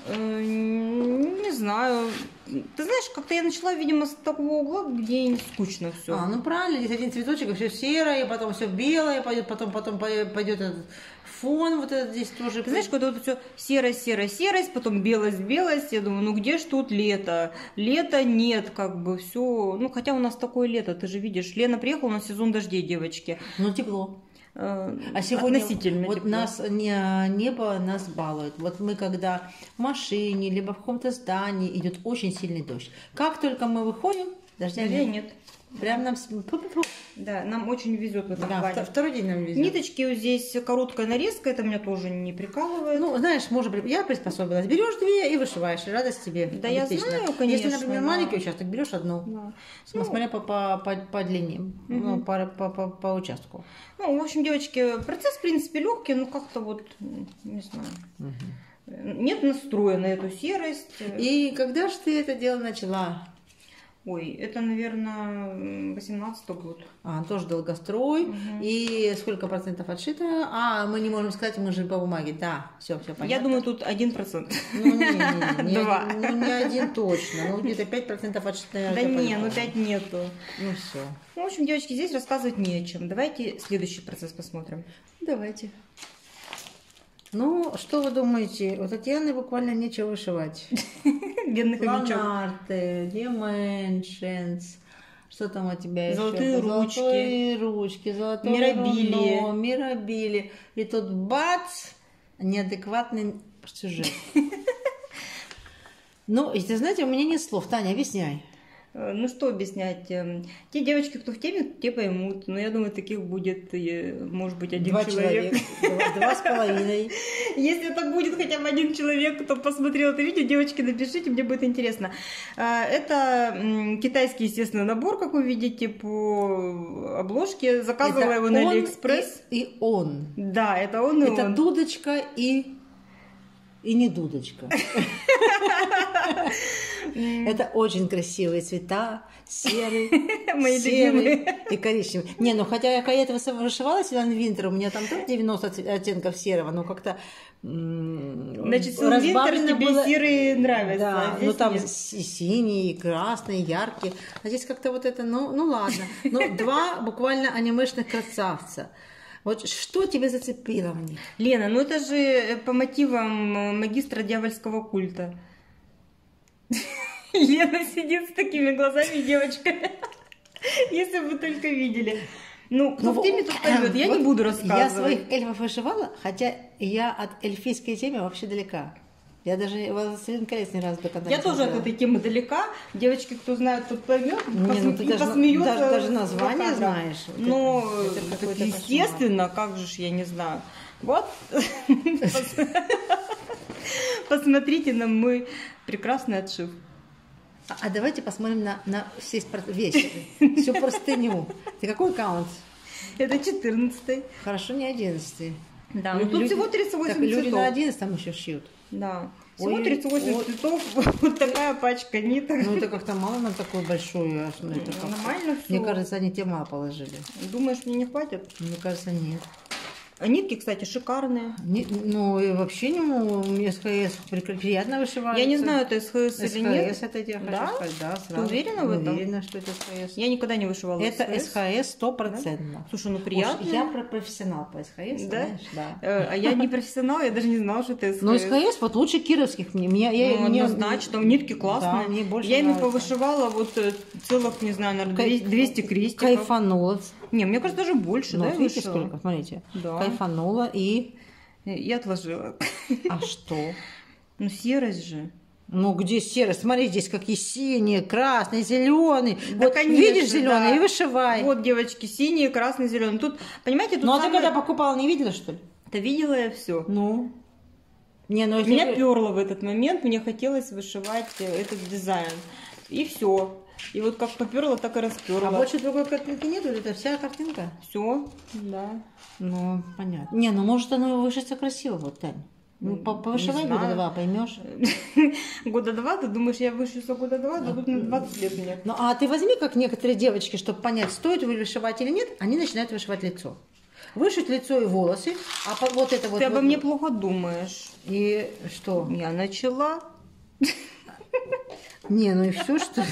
Не знаю. Ты знаешь, как-то я начала, видимо, с такого угла, где скучно все. А, ну правильно, здесь один цветочек, и все серое, потом все белое, пойдет, потом, потом пойдет этот фон, вот этот здесь тоже. Ты знаешь, когда вот все серость, серость, серость, потом белость, белость, я думаю, ну где ж тут лето? Лета нет, как бы все. Ну, хотя у нас такое лето, ты же видишь. Лена приехала, у нас сезон дождей, девочки. Ну, тепло. А сегодня относительно вот тепло. Нас не, небо нас балует. Вот мы когда в машине, либо в каком-то здании идет очень сильный дождь. Как только мы выходим, дождя нет. нет. Прям нам... Да, нам очень везет в этом да, плане. Второй день нам везет. Ниточки вот здесь короткая нарезка, это меня тоже не прикалывает. Ну, знаешь, может, я приспособилась. Берешь две и вышиваешь, и радость тебе. Да я знаю, конечно. Если, например, да. маленький участок, берешь одну, да. смотря ну, по, по, по, по длине, угу. ну, по, по, по, по участку. Ну, в общем, девочки, процесс, в принципе, легкий, но как-то вот, не знаю, угу. нет настроя на эту серость. И когда же ты это дело начала? Ой, это, наверное, восемнадцатый год. А, тоже долгострой. Угу. И сколько процентов отшито? А, мы не можем сказать, мы же по бумаге. Да, все, все понятно. Я думаю, тут один процент. Ну, не, не, не, Два. Не, ну, не один точно. Ну, где-то пять процентов отшито, наверное. Да не, ну пять нету. Ну, все. Ну, в общем, девочки, здесь рассказывать не о чем. Давайте следующий процесс посмотрим. Давайте. Ну, что вы думаете? У Татьяны буквально нечего вышивать. Бедный хомячок. Ланарты, Dimensions. Что там у тебя еще? Золотые ручки. Золотые ручки, золотое Мирабили. руно, мирабили. И тут бац! Неадекватный сюжет. Ну, и ты знаете, у меня нет слов. Таня, объясняй. Ну, что объяснять? Те девочки, кто в теме, те поймут. Но я думаю, таких будет, может быть, один Два человек. Два, два с половиной. Если это будет хотя бы один человек, кто посмотрел это видео, девочки, напишите, мне будет интересно. Это китайский, естественно, набор, как вы видите по обложке. Заказывала это его на Алиэкспресс. И, и он. Да, это он и это он. Дудочка и... и не дудочка. Это очень красивые цвета, серый, серый и коричневый. Не, ну хотя я когда это вышивала Силан Винтер, у меня там тоже девяносто оттенков серого, но как-то значит, Силан Винтер тебе было... серые нравятся. Да, а ну там нет. И синие, и красные, и яркие. А здесь как-то вот это, ну, ну ладно. Ну, два буквально анимешных красавца. Вот что тебя зацепило в них? Лена, ну это же по мотивам магистра дьявольского культа. Лена сидит с такими глазами, девочка. Если бы вы только видели. Ну, кто ну, в теме, тот поймет. Я вот не буду рассказывать. Я своих эльфов вышивала, хотя я от эльфийской темы вообще далека. Я даже «Властелин колец» ни разу до конца Я не тоже смотрела. от этой темы далека. Девочки, кто знает, тот поймет. Не, пос... ну ты и даже, посмеется. Даже, даже название знаешь. Но, это, это естественно, кошмар. Как же я не знаю. Вот. Посмотрите на мой прекрасный отшив. А, а давайте посмотрим на, на весь вещи, всю простыню. Ты какой аккаунт? Это четырнадцатый. Хорошо, не одиннадцатый. Да, ну тут всего тридцать восемь так, цветов. Люди на одиннадцатом еще шьют. Да. Всего ой, тридцать восемь ой. Цветов, вот такая пачка ниток. Ну это как-то мало нам такую большую. Это нормально все. Мне кажется, они тебе мало положили. Думаешь, мне не хватит? Мне кажется, нет. А нитки, кстати, шикарные. Не, ну и вообще не мне СХС приятно вышивается. Я не знаю, это СХС, СХС или нет. СХС это я хочу да? сказать, да, сразу. Ты уверена в этом? Уверена, что это СХС. Я никогда не вышивала это СХС. СХС стопроцентно. Да? Слушай, ну приятно. Уж я профессионал по СХС, да? знаешь, да. А я не профессионал, я даже не знала, что это СХС. Ну СХС вот лучше кировских мне. мне я, ну, мне, однозначно, там нитки классные. Да, мне больше я ими нравится. повышивала вот целых, не знаю, наверное, Кайф... двести крестиков. Кайфанула. Не, мне кажется, даже больше, ну, да, видите, вышила? сколько, смотрите. Да. Кайфанула и... И отложила. А что? Ну, серость же. Ну, где серость? Смотри, здесь какие синие, красные, зеленые. Да, вот конечно, видишь зеленые да. и вышивай. Вот, девочки, синие, красные, зеленые. Тут, понимаете, тут Ну, самое... а ты когда покупала, не видела, что ли? Да видела я все. Ну? Не, ну, если... Меня перло в этот момент, мне хотелось вышивать этот дизайн. И все. И вот как поперло, так и расперла. А больше другой картинки нету? Это вся картинка? Все, да. Ну, понятно. Не, ну может оно вышиться красиво, вот, Тань. Ну, повышивай года два, поймешь. Года два? Ты думаешь, я вышью за года два? Да тут на двадцать лет мне. Ну, а ты возьми, как некоторые девочки, чтобы понять, стоит вышивать или нет, они начинают вышивать лицо. Вышить лицо и волосы, а вот это вот... Ты вот, обо мне вот. плохо думаешь. И что? Я начала... Не, ну и все, что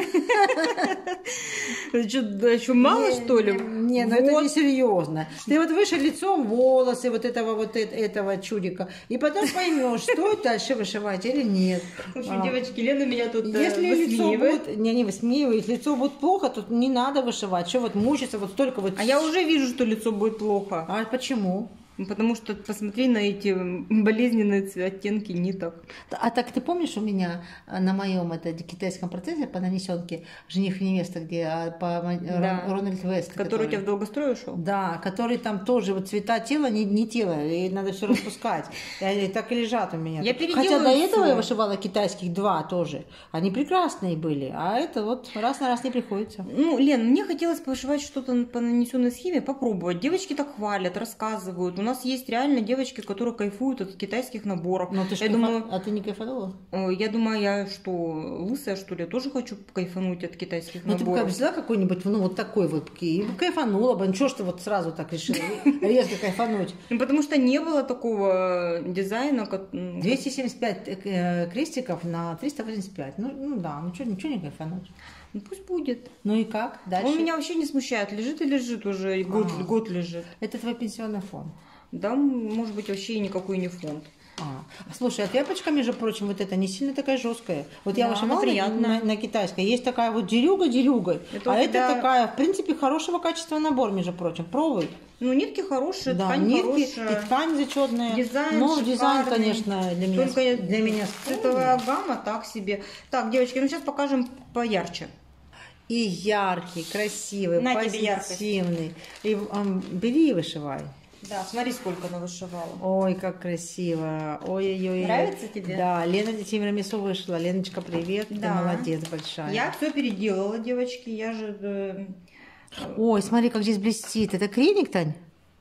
ли? Что, что мало, не, что ли? Не, ну вот. Это не серьезно. Ты вот выше лицом волосы вот этого вот этого чудика, и потом поймешь, стоит дальше вышивать или нет. Слушай, а. девочки, Лена меня тут Если лицо будет, не, не высмеивает, лицо будет плохо, то не надо вышивать. Что вот мучиться, вот столько вот... А я уже вижу, что лицо будет плохо. А почему? Потому что посмотри на эти болезненные оттенки ниток. А так ты помнишь, у меня на моем это китайском процессе по нанесенке жених и невеста, где по да. Рональд Вест, который, который у тебя в долгострой ушел? Да, который там тоже вот цвета тела не, не тело, и надо все распускать. И так и лежат у меня. Я Хотя до этого всё. я вышивала китайских два тоже. Они прекрасные были, а это вот раз на раз не приходится. Ну, Лен, мне хотелось повышивать что-то по нанесенной схеме, попробовать. Девочки так хвалят, рассказывают. У нас есть реально девочки, которые кайфуют от китайских наборов. Но ты я думаю, а ты не кайфанула? Я думаю, я что, лысая, что ли? Я тоже хочу кайфануть от китайских ну, наборов. Ну, ты взяла какой-нибудь, ну, вот такой вот, и кайфанула бы. Ну, что ж ты вот сразу так решила резко кайфануть? Ну, потому что не было такого дизайна. Как... двести семьдесят пять крестиков на триста восемьдесят пять. Ну, ну да, ну что, ничего не кайфануть. Ну пусть будет. Ну и как? Дальше? Он меня вообще не смущает. Лежит и лежит уже, и год, а, год лежит. Это твой пенсионный фонд? Да, может быть, вообще и никакой не фонд. А, слушай, а тряпочка, между прочим, вот эта не сильно такая жесткая. Вот да, я вышивала на, на, на китайской. Есть такая вот дерюга-дерюга. Это а это тебя... такая, в принципе, хорошего качества набор, между прочим. Пробуй. Ну, нитки хорошие, да, ткань нитки, хорошая. И ткань зачетная. Дизайн Но шикарный. Дизайн, конечно, для меня. Только для меня цветовая гамма так себе. Так, девочки, ну сейчас покажем поярче. И яркий, красивый, на позитивный. И, um, бери и вышивай. Да, смотри, сколько она вышивала. Ой, как красиво. Ой-ой-ой. Нравится тебе? Да, Лена Тимирамису вышла. Леночка, привет. Да. Ты молодец большая. Я все переделала, девочки. Я же... Ой, смотри, как здесь блестит. Это креник, Тань?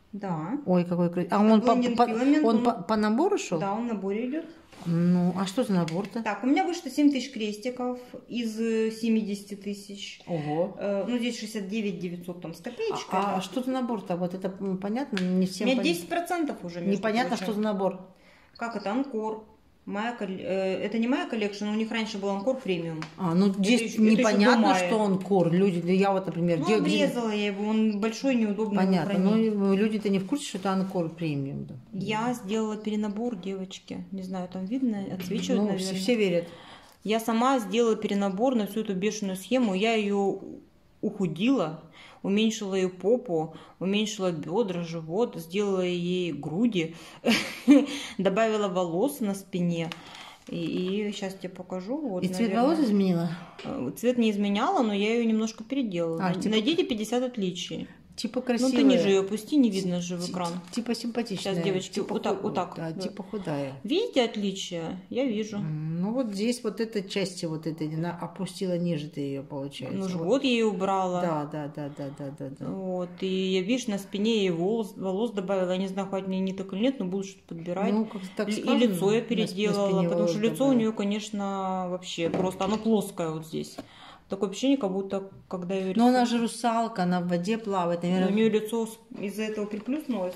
Да. Ой, какой красивый. А он, по, по, он, он по, по набору шел? Да, он в наборе идет. Ну, а что за набор-то? Так, у меня вышло семь тысяч крестиков из семидесяти тысяч. Ого. Э, ну, здесь шестьдесят девять девятьсот там с копеечкой. А, а что за набор-то? Вот это понятно? Не всем у меня десять процентов уже. Непонятно, прочим. Что за набор. Как это? Анкор. Моя, э, это не моя коллекция, у них раньше был Анкор премиум. А, ну здесь это непонятно, это что Анкор. Люди, да я вот, например... Ну, где, обрезала где... я его, он большой, неудобный. Понятно, но люди-то не в курсе, что это Анкор премиум. Да. Я сделала перенабор, девочки. Не знаю, там видно, отсвечивает, ну, наверное. Все, все верят. Я сама сделала перенабор на всю эту бешеную схему. Я ее ухудила, уменьшила ее попу, уменьшила бедра, живот, сделала ей груди, добавила волос на спине. И, и сейчас тебе покажу. Вот, и цвет наверное. волос изменила? Цвет не изменяла, но я ее немножко переделала. А, типа... Найдите пятьдесят отличий. Типа красивая. Ну ты ниже ее опусти, не видно же в экран. Типа симпатичная. Сейчас, девочки, типа вот так, вот так. Да, да, типа худая. Видите отличия? Я вижу. Ну вот здесь вот эта часть вот этой, она опустила ниже ты ее, получается. Ну живот вот. я ее убрала. Да, да, да, да, да, да, да. Вот, и я, видишь, на спине ей волос, волос добавила. Я не знаю, хватит мне ниток или нет, но буду что-то подбирать. Ну, как так и сказано, лицо я переделала, потому что лицо добавила. у нее, конечно, вообще просто, оно плоское вот здесь. Такое ощущение, как будто, когда ее рисуют... Но она же русалка, она в воде плавает, наверное. У нее лицо из-за этого приплюснулось.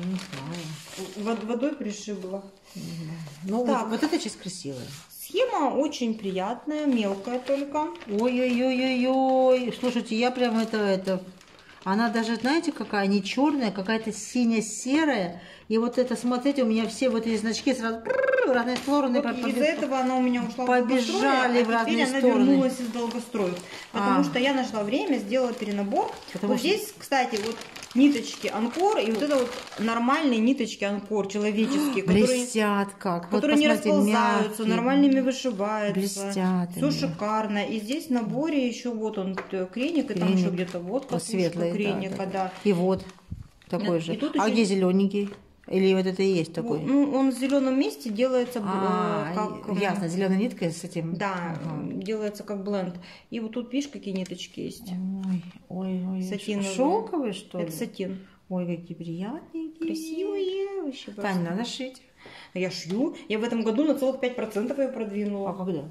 Не знаю. Вод, водой пришибло. Ну, вот, вот эта часть красивая. Схема очень приятная, мелкая только. Ой-ой-ой-ой-ой. Слушайте, я прям это, это... Она даже, знаете, какая? Не черная, какая-то сине-серая. И вот это, смотрите, у меня все вот эти значки сразу в разные стороны. Вот из-за этого она у меня ушла побежали в, в разные теперь стороны. она вернулась из долгостроев. Потому а. что я нашла время, сделала перенабор. Потому вот что... здесь, кстати, вот ниточки Анкор и вот это вот нормальные ниточки Анкор, человеческие. Блестят которые, как. Которые вот, не расползаются, мягкие. Нормальными вышиваются. Блестят. Все шикарно. И здесь в наборе еще вот он креник, и там еще где-то вот светлый креника, да, да, да. И вот такой и же. тут а еще... где зелененький? Или вот это и есть такой? Ну, он в зеленом месте делается а, как... Ясно, зеленой ниткой с этим. Да, ага. Делается как бленд. И вот тут, видишь, какие ниточки есть. Ой, ой, ой. Сатиновые. Шелковые, что ли? Это сатин. Ой, какие приятненькие. Красивые. Вообще, Тань, надо шить. Я шью. Я в этом году на целых пять процентов ее продвинула. А когда?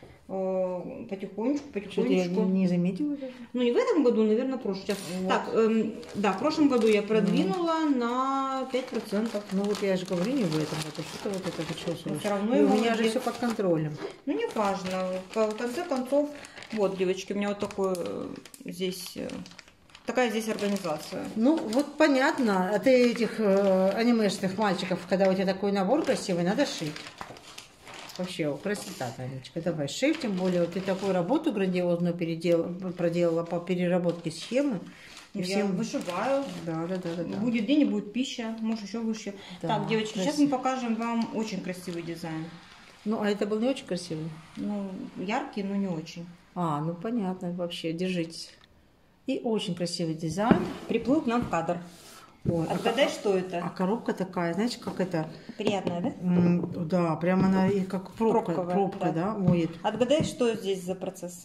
Потихонечку, потихонечку. Что-то я не, не заметила. Ну, не в этом году, наверное, в прошлом. Сейчас. Вот. Так, эм, да, в прошлом году я продвинула mm. на пять процентов. Ну, вот я же говорю, не в этом году. Что-то вот это почувствовала. Все равно и у меня молодец. же все под контролем. Ну, не важно. В конце концов, вот, девочки, у меня вот такой здесь... Такая здесь организация. Ну, вот понятно. А ты этих э, анимешных мальчиков, когда у тебя такой набор красивый, надо шить. Вообще, красота, Танечка. Давай, шей, тем более, вот ты такую работу грандиозную передел... проделала по переработке схемы. И я всем... вышиваю. Да, да, да, да, да. Будет день и будет пища. Может, еще выше. Да, так, девочки, красиво. Сейчас мы покажем вам очень красивый дизайн. Ну, а это был не очень красивый? Ну, яркий, но не очень. А, ну понятно, вообще, держитесь. И очень красивый дизайн. Приплыл к нам в кадр. Ой, отгадай, а, что это? А коробка такая, знаете, как это? Приятная, да? М, да, прям она и как пробка, Пробковая, пробка, да, да моет. Отгадай, что здесь за процесс?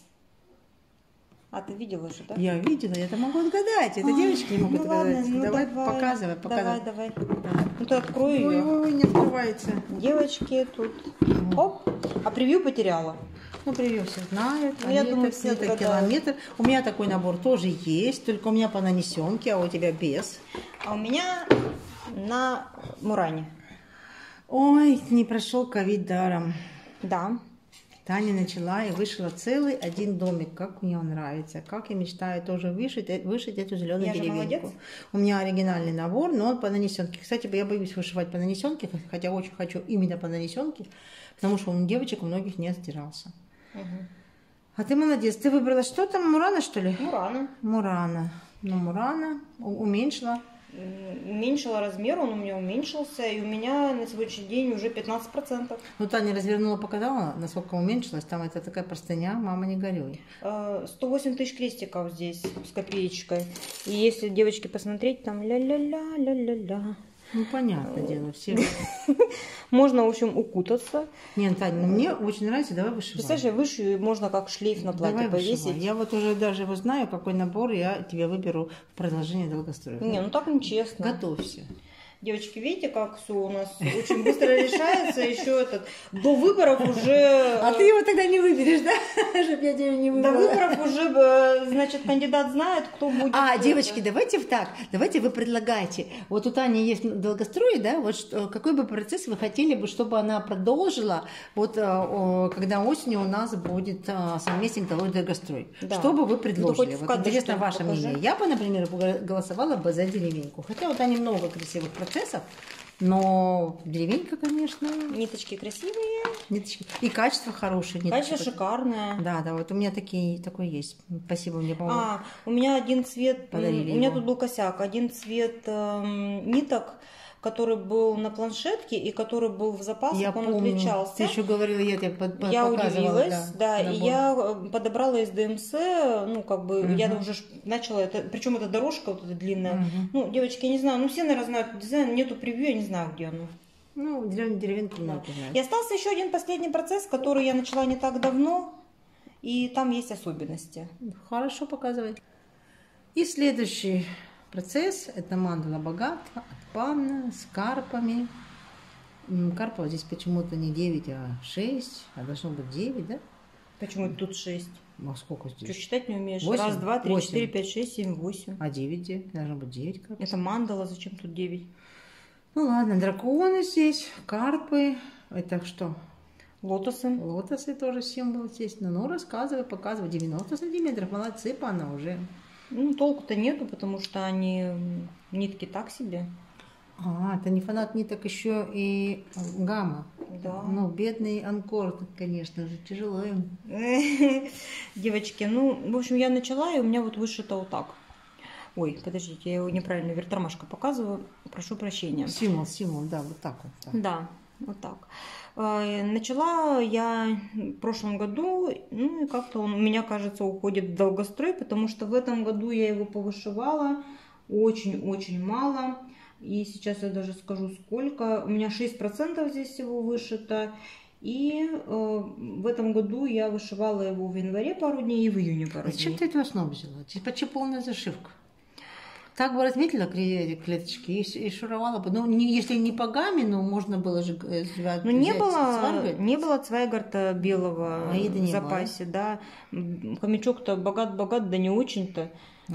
А ты видела же, да? Я видела, я это могу отгадать. Это а, девочки не могут ну отгадать. Ладно, ну давай, давай, показывай, показывай. Давай, давай. Ну ты открой ее. Ой, ой, не открывается. Девочки тут. Оп. А превью потеряла. Ну, превью все знают. Ну, я думаю, все это километр. У меня такой набор тоже есть, только у меня по нанесенке, а у тебя без. А у меня на Муране. Ой, не прошел ковид даром. Да. Таня начала и вышила целый один домик. Как мне он нравится. Как я мечтаю тоже вышить, вышить эту зеленую деревеньку. У меня оригинальный набор, но он по нанесенке. Кстати, я боюсь вышивать по нанесенке, хотя очень хочу именно по нанесенке, потому что он у девочек у многих не отстирался. Угу. А ты молодец. Ты выбрала что там? Мурана, что ли? Мурана. Мурана. Ну, Мурана уменьшила. Уменьшила размер, он у меня уменьшился, и у меня на сегодняшний день уже пятнадцать процентов. Ну, Таня развернула, показала, насколько уменьшилась. Там это такая простыня, мама, не горюй. сто восемь тысяч крестиков здесь с копеечкой. И если, девочки, посмотреть, там ля-ля-ля, ля-ля-ля. Ну, понятное дело, все. Можно, в общем, укутаться. Нет, Таня, ну, мне очень нравится, давай вышивай. Представляешь, я вышью, можно как шлейф на платье давай повесить. Вышивай. Я вот уже даже его знаю, какой набор я тебе выберу в продолжение долгостроя. Не, ну так нечестно. Готовься. Девочки, видите, как все у нас очень быстро решается, еще этот, до выборов уже... А ты его тогда не выберешь, да? Чтоб я тебя не выбрала. До выборов уже, значит, кандидат знает, кто будет... А, девочки, давайте так, давайте вы предлагайте. Вот у Тани есть долгострой, да, вот что, какой бы процесс вы хотели бы, чтобы она продолжила, вот когда осенью у нас будет совместник долгострой. Да. Что бы вы предложили? Ну, вот интересно ваше покажи. мнение. Я бы, например, голосовала бы за деревеньку. Хотя вот они много красивых процессов. процессов, но деревенька, конечно... Ниточки красивые. Ниточки. И качество хорошее. Качество шикарное. Да, да, вот у меня такие, такой есть. Спасибо мне, по-моему. А, у меня один цвет... Подарили у меня его. тут был косяк. Один цвет э, ниток, который был на планшетке и который был в запасах, я он помню. отличался. Ты еще говорила, я тебе под, под, я показывала. удивилась, да, да и я подобрала из ДМС, ну, как бы, угу. я уже начала, это, причем эта дорожка вот эта длинная, угу. ну, девочки, я не знаю, ну, все, наверное, знают дизайн, нету превью, я не знаю, где оно. Ну, деревенку да. И остался еще один последний процесс, который я начала не так давно, и там есть особенности. Хорошо показывать. И следующий процесс, это мандала богатства от Панна с карпами. Карпов здесь почему-то не девять, а шесть, а должно быть девять, да? Почему тут шесть? А сколько здесь? Что, считать не умеешь? восемь? Раз, два, три, восемь. четыре, пять, шесть, семь, восемь. А девять где? Должно быть девять карпов. Это мандала, зачем тут девять? Ну ладно, драконы здесь, карпы. Это что? Лотосы. Лотосы тоже символ здесь. Ну, ну рассказывай, показывай. девяносто сантиметров, молодцы, Панна уже. Ну, толку-то нету, потому что они нитки так себе. А, это не фанат ниток, еще и гамма. Да. Ну, бедный анкор, конечно же, тяжело им. Девочки, ну, в общем, я начала, и у меня вот вышито вот так. Ой, подождите, я его неправильно вертормашка показываю, прошу прощения. Символ, символ, да, вот так вот. Так. Да, вот так. Начала я в прошлом году, ну и как-то он у меня, кажется, уходит в долгострой, потому что в этом году я его повышивала очень-очень мало. И сейчас я даже скажу сколько. У меня шесть процентов здесь всего вышито. И э, в этом году я вышивала его в январе пару дней и в июне пару дней. Зачем ты эту основу взяла? Почти полная зашивка. Так бы разметила клеточки и, и шуровала бы. Ну, не, если не по гамме, но можно было же взять. Ну, не было, не было цвайгарта белого а в запасе, было. Да. Хомячок-то богат-богат, да не очень-то.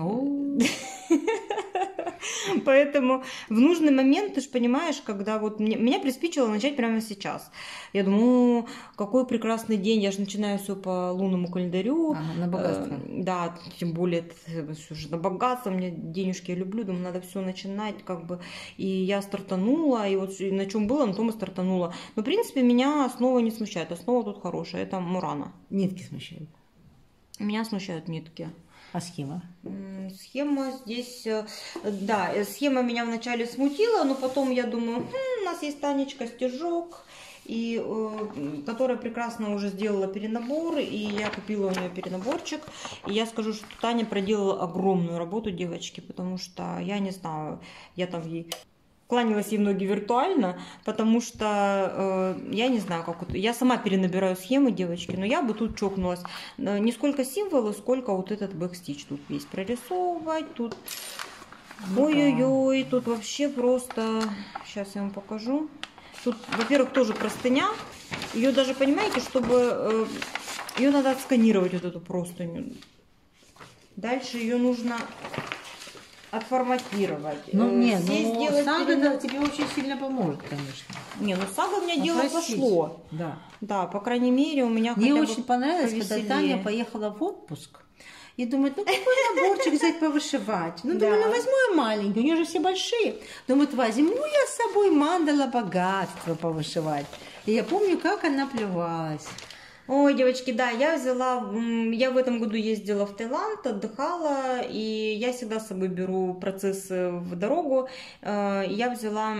Поэтому в нужный момент, ты же понимаешь, когда вот мне, меня приспичило начать прямо сейчас. Я думаю, какой прекрасный день, я же начинаю все по лунному календарю. Ага, на богатство. Э, да, тем более все же на богатство, мне денежки я люблю, думаю, надо все начинать как бы. И я стартанула, и вот на чем было, на том и стартанула. Но в принципе меня основа не смущает, основа тут хорошая, это Мурана. Нитки смущают? Меня смущают нитки. А схема? Схема здесь, да, схема меня вначале смутила, но потом я думаю, хм, у нас есть Танечка стежок, и, э, которая прекрасно уже сделала перенабор, и я купила у нее перенаборчик, и я скажу, что Таня проделала огромную работу, девочки, потому что я не знаю, я там ей... кланялась ей в ноги виртуально, потому что э, я не знаю, как вот, я сама перенабираю схемы, девочки, но я бы тут чокнулась. Не сколько символов, сколько вот этот бэкстич тут весь прорисовывать, тут, ой-ой-ой, тут вообще просто, сейчас я вам покажу. Тут, во-первых, тоже простыня, ее даже, понимаете, чтобы, э, ее надо отсканировать, вот эту простыню. Дальше ее нужно... отформатировать. Ну нет, здесь ну, делать сага перенабор... тебе очень сильно поможет, конечно. Не, ну сага у меня а дело простить. пошло. Да. Да, по крайней мере, у меня Мне хотя очень бы понравилось, повеселее. когда Таня поехала в отпуск. И думает, ну какой наборчик взять повышивать? Ну, да. думаю, ну возьму я маленький, у нее же все большие. Думает, возьму я с собой мандала богатства повышивать. И я помню, как она плевалась. Ой, девочки, да, я взяла, я в этом году ездила в Таиланд, отдыхала, и я всегда с собой беру процессы в дорогу. Я взяла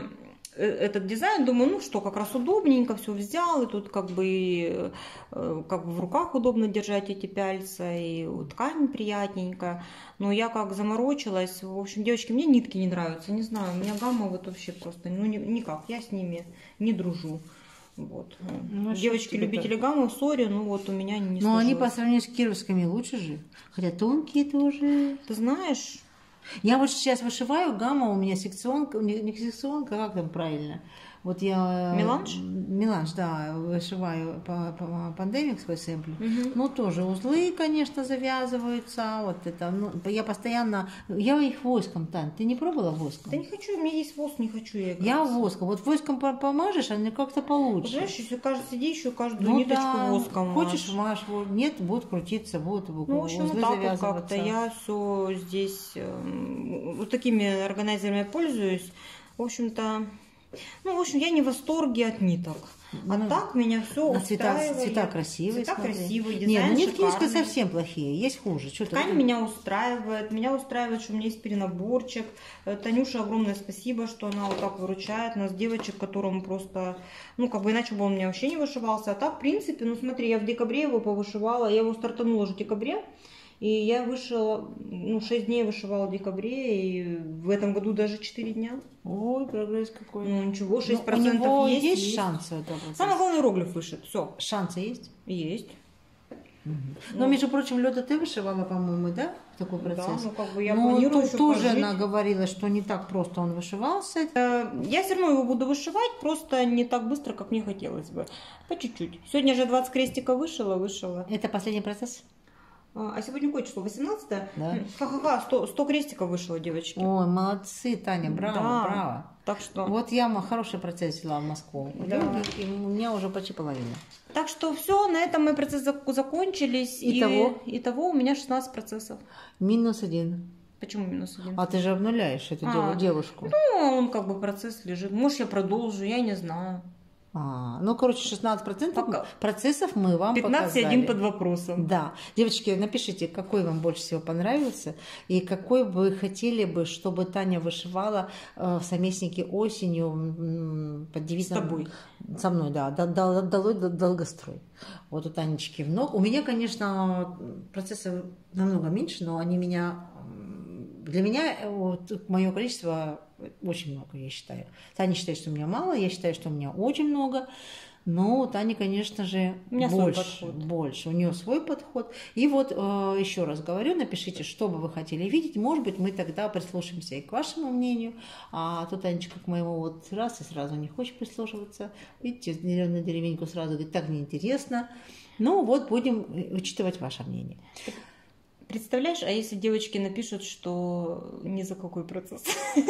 этот дизайн, думаю, ну что, как раз удобненько, все взял, и тут как бы, как бы в руках удобно держать эти пяльца, и ткань приятненькая. Но я как заморочилась, в общем, девочки, мне нитки не нравятся, не знаю, у меня гамма вот вообще просто, ну никак, я с ними не дружу. Вот. Ну, девочки-любители гаммы, сори, ну вот у меня не Но они по сравнению с кировскими лучше же, хотя тонкие тоже. Ты знаешь... Я вот сейчас вышиваю, гамма у меня секционка, не секционка, как там правильно? Вот я... Меланж? Меланж, да, вышиваю по, по пандемик свой сэмпль. Угу. Ну, тоже узлы, конечно, завязываются. Вот это, ну, я постоянно... Я их воском, Тань, ты не пробовала воском? Да не хочу, у меня есть воск, не хочу я играть. Я воском. Вот воском помажешь, они как-то получше. Знаешь, если каждый сидишь, еще каждую ну, ниточку да. воском Хочешь, маш, нет, будут крутиться, будут ну, в общем, узлы вот так завязываться. Вот как-то я все здесь э, вот такими органайзерами пользуюсь. В общем-то... Ну, в общем, я не в восторге от ниток. А ну, так меня все устраивает. Цвета, цвета красивые. Цвета смотри. красивые, дизайн Нет, ну нитки шикарный. совсем плохие, есть хуже. Что ткань меня устраивает. Меня устраивает, что у меня есть перенаборчик. Танюше огромное спасибо, что она вот так выручает нас, девочек, которому просто... Ну, как бы иначе бы он у меня вообще не вышивался. А так, в принципе, ну смотри, я в декабре его повышивала. Я его стартанула уже в декабре. И я вышила, ну, шесть дней вышивала в декабре, и в этом году даже четыре дня. Ой, прогресс какой. Ну, ничего, шесть процентов у него есть. есть, есть. шансы этого? Самое главное, иероглиф вышит, все. Шансы есть? Есть. Угу. Но, между прочим, Люда, ты вышивала, по-моему, да, такой процесс? Да, ну, как бы я Но планирую тут еще тоже пожить. она говорила, что не так просто он вышивался. Я все равно его буду вышивать, просто не так быстро, как мне хотелось бы. По чуть-чуть. Сегодня же двадцать крестиков вышила, вышила. Это последний процесс? А сегодня какое число? восемнадцатое? Да. Ха-ха-ха, сто, сто крестиков вышло, девочки. Ой, молодцы, Таня, браво, да. браво. Так что... Вот я хороший процесс взяла в Москву. Да. И у меня уже почти половина. Так что все, на этом мы процессы закончились. Итого? И итого у меня шестнадцать процессов. Минус один. Почему минус один? А ты же обнуляешь эту а, девушку. Ну, он как бы процесс лежит. Может, я продолжу, я не знаю. А, ну, короче, шестнадцать процентов Пока. процессов мы вам пятнадцать показали. один под вопросом. Да. Девочки, напишите, какой вам больше всего понравился и какой вы хотели бы, чтобы Таня вышивала э, в Саместнике осенью м, под девизом... С тобой. Со мной, да. Долой долгострой. Вот у Танечки в ног. У меня, конечно, процессы намного меньше, но они меня... Для меня вот, мое количество очень много, я считаю. Таня считает, что у меня мало, я считаю, что у меня очень много. Но у Тани, конечно же, у меня больше, свой подход. больше. У нее свой подход. И вот э, еще раз говорю, напишите, что бы вы хотели видеть. Может быть, мы тогда прислушаемся и к вашему мнению. А то Танечка к моему вот раз и сразу не хочет прислушиваться. Видите, на деревеньку сразу говорит, так неинтересно. Ну вот, будем учитывать ваше мнение. Представляешь, а если девочки напишут, что ни за какой процесс?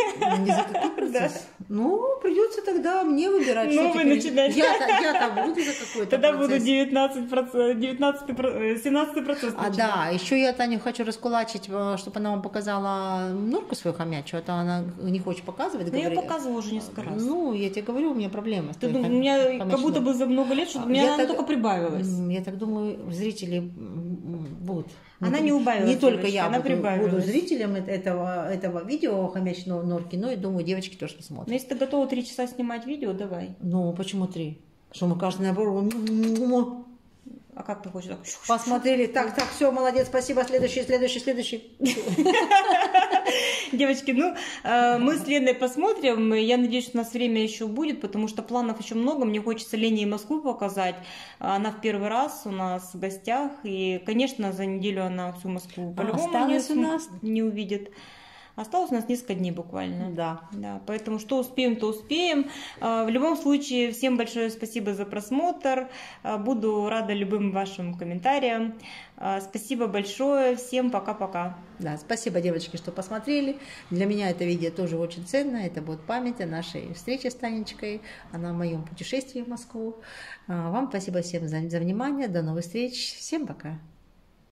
Ни за какой процесс? Ну, придется тогда мне выбирать. Новый начинать. Я-то буду за какой-то Тогда буду девятнадцать процентов, девятнадцать, семнадцать процентов. А да, еще я Таню хочу раскулачить, чтобы она вам показала норку свою хомячую, а то она не хочет показывать. Ну, я показывала уже несколько раз. Ну, я тебе говорю, у меня проблема. Ты думаешь, у меня как будто бы за много лет, что у меня она только прибавилась. Я так думаю, зрители будут. Она не убавилась. Не только я она буду, прибавилась. буду зрителем этого, этого видео хомячной норки, но и думаю, девочки тоже посмотрят. Но если ты готова три часа снимать видео, давай. Ну, почему три? Что мы каждый набор... А как ты хочешь? Посмотрели. Так, так, все, молодец, спасибо. Следующий, следующий, следующий. Девочки, ну, мы с Леной посмотрим. Я надеюсь, что у нас время еще будет, потому что планов еще много. Мне хочется Лене и Москву показать. Она в первый раз у нас в гостях. И, конечно, за неделю она всю Москву по-любому а не, у нас... не увидит. Осталось у нас несколько дней буквально. Да. Да. Поэтому что успеем, то успеем. В любом случае, всем большое спасибо за просмотр. Буду рада любым вашим комментариям. Спасибо большое. Всем пока-пока. Да, спасибо, девочки, что посмотрели. Для меня это видео тоже очень ценно. Это будет память о нашей встрече с Танечкой, о моем путешествии в Москву. Вам спасибо всем за, за внимание. До новых встреч. Всем пока.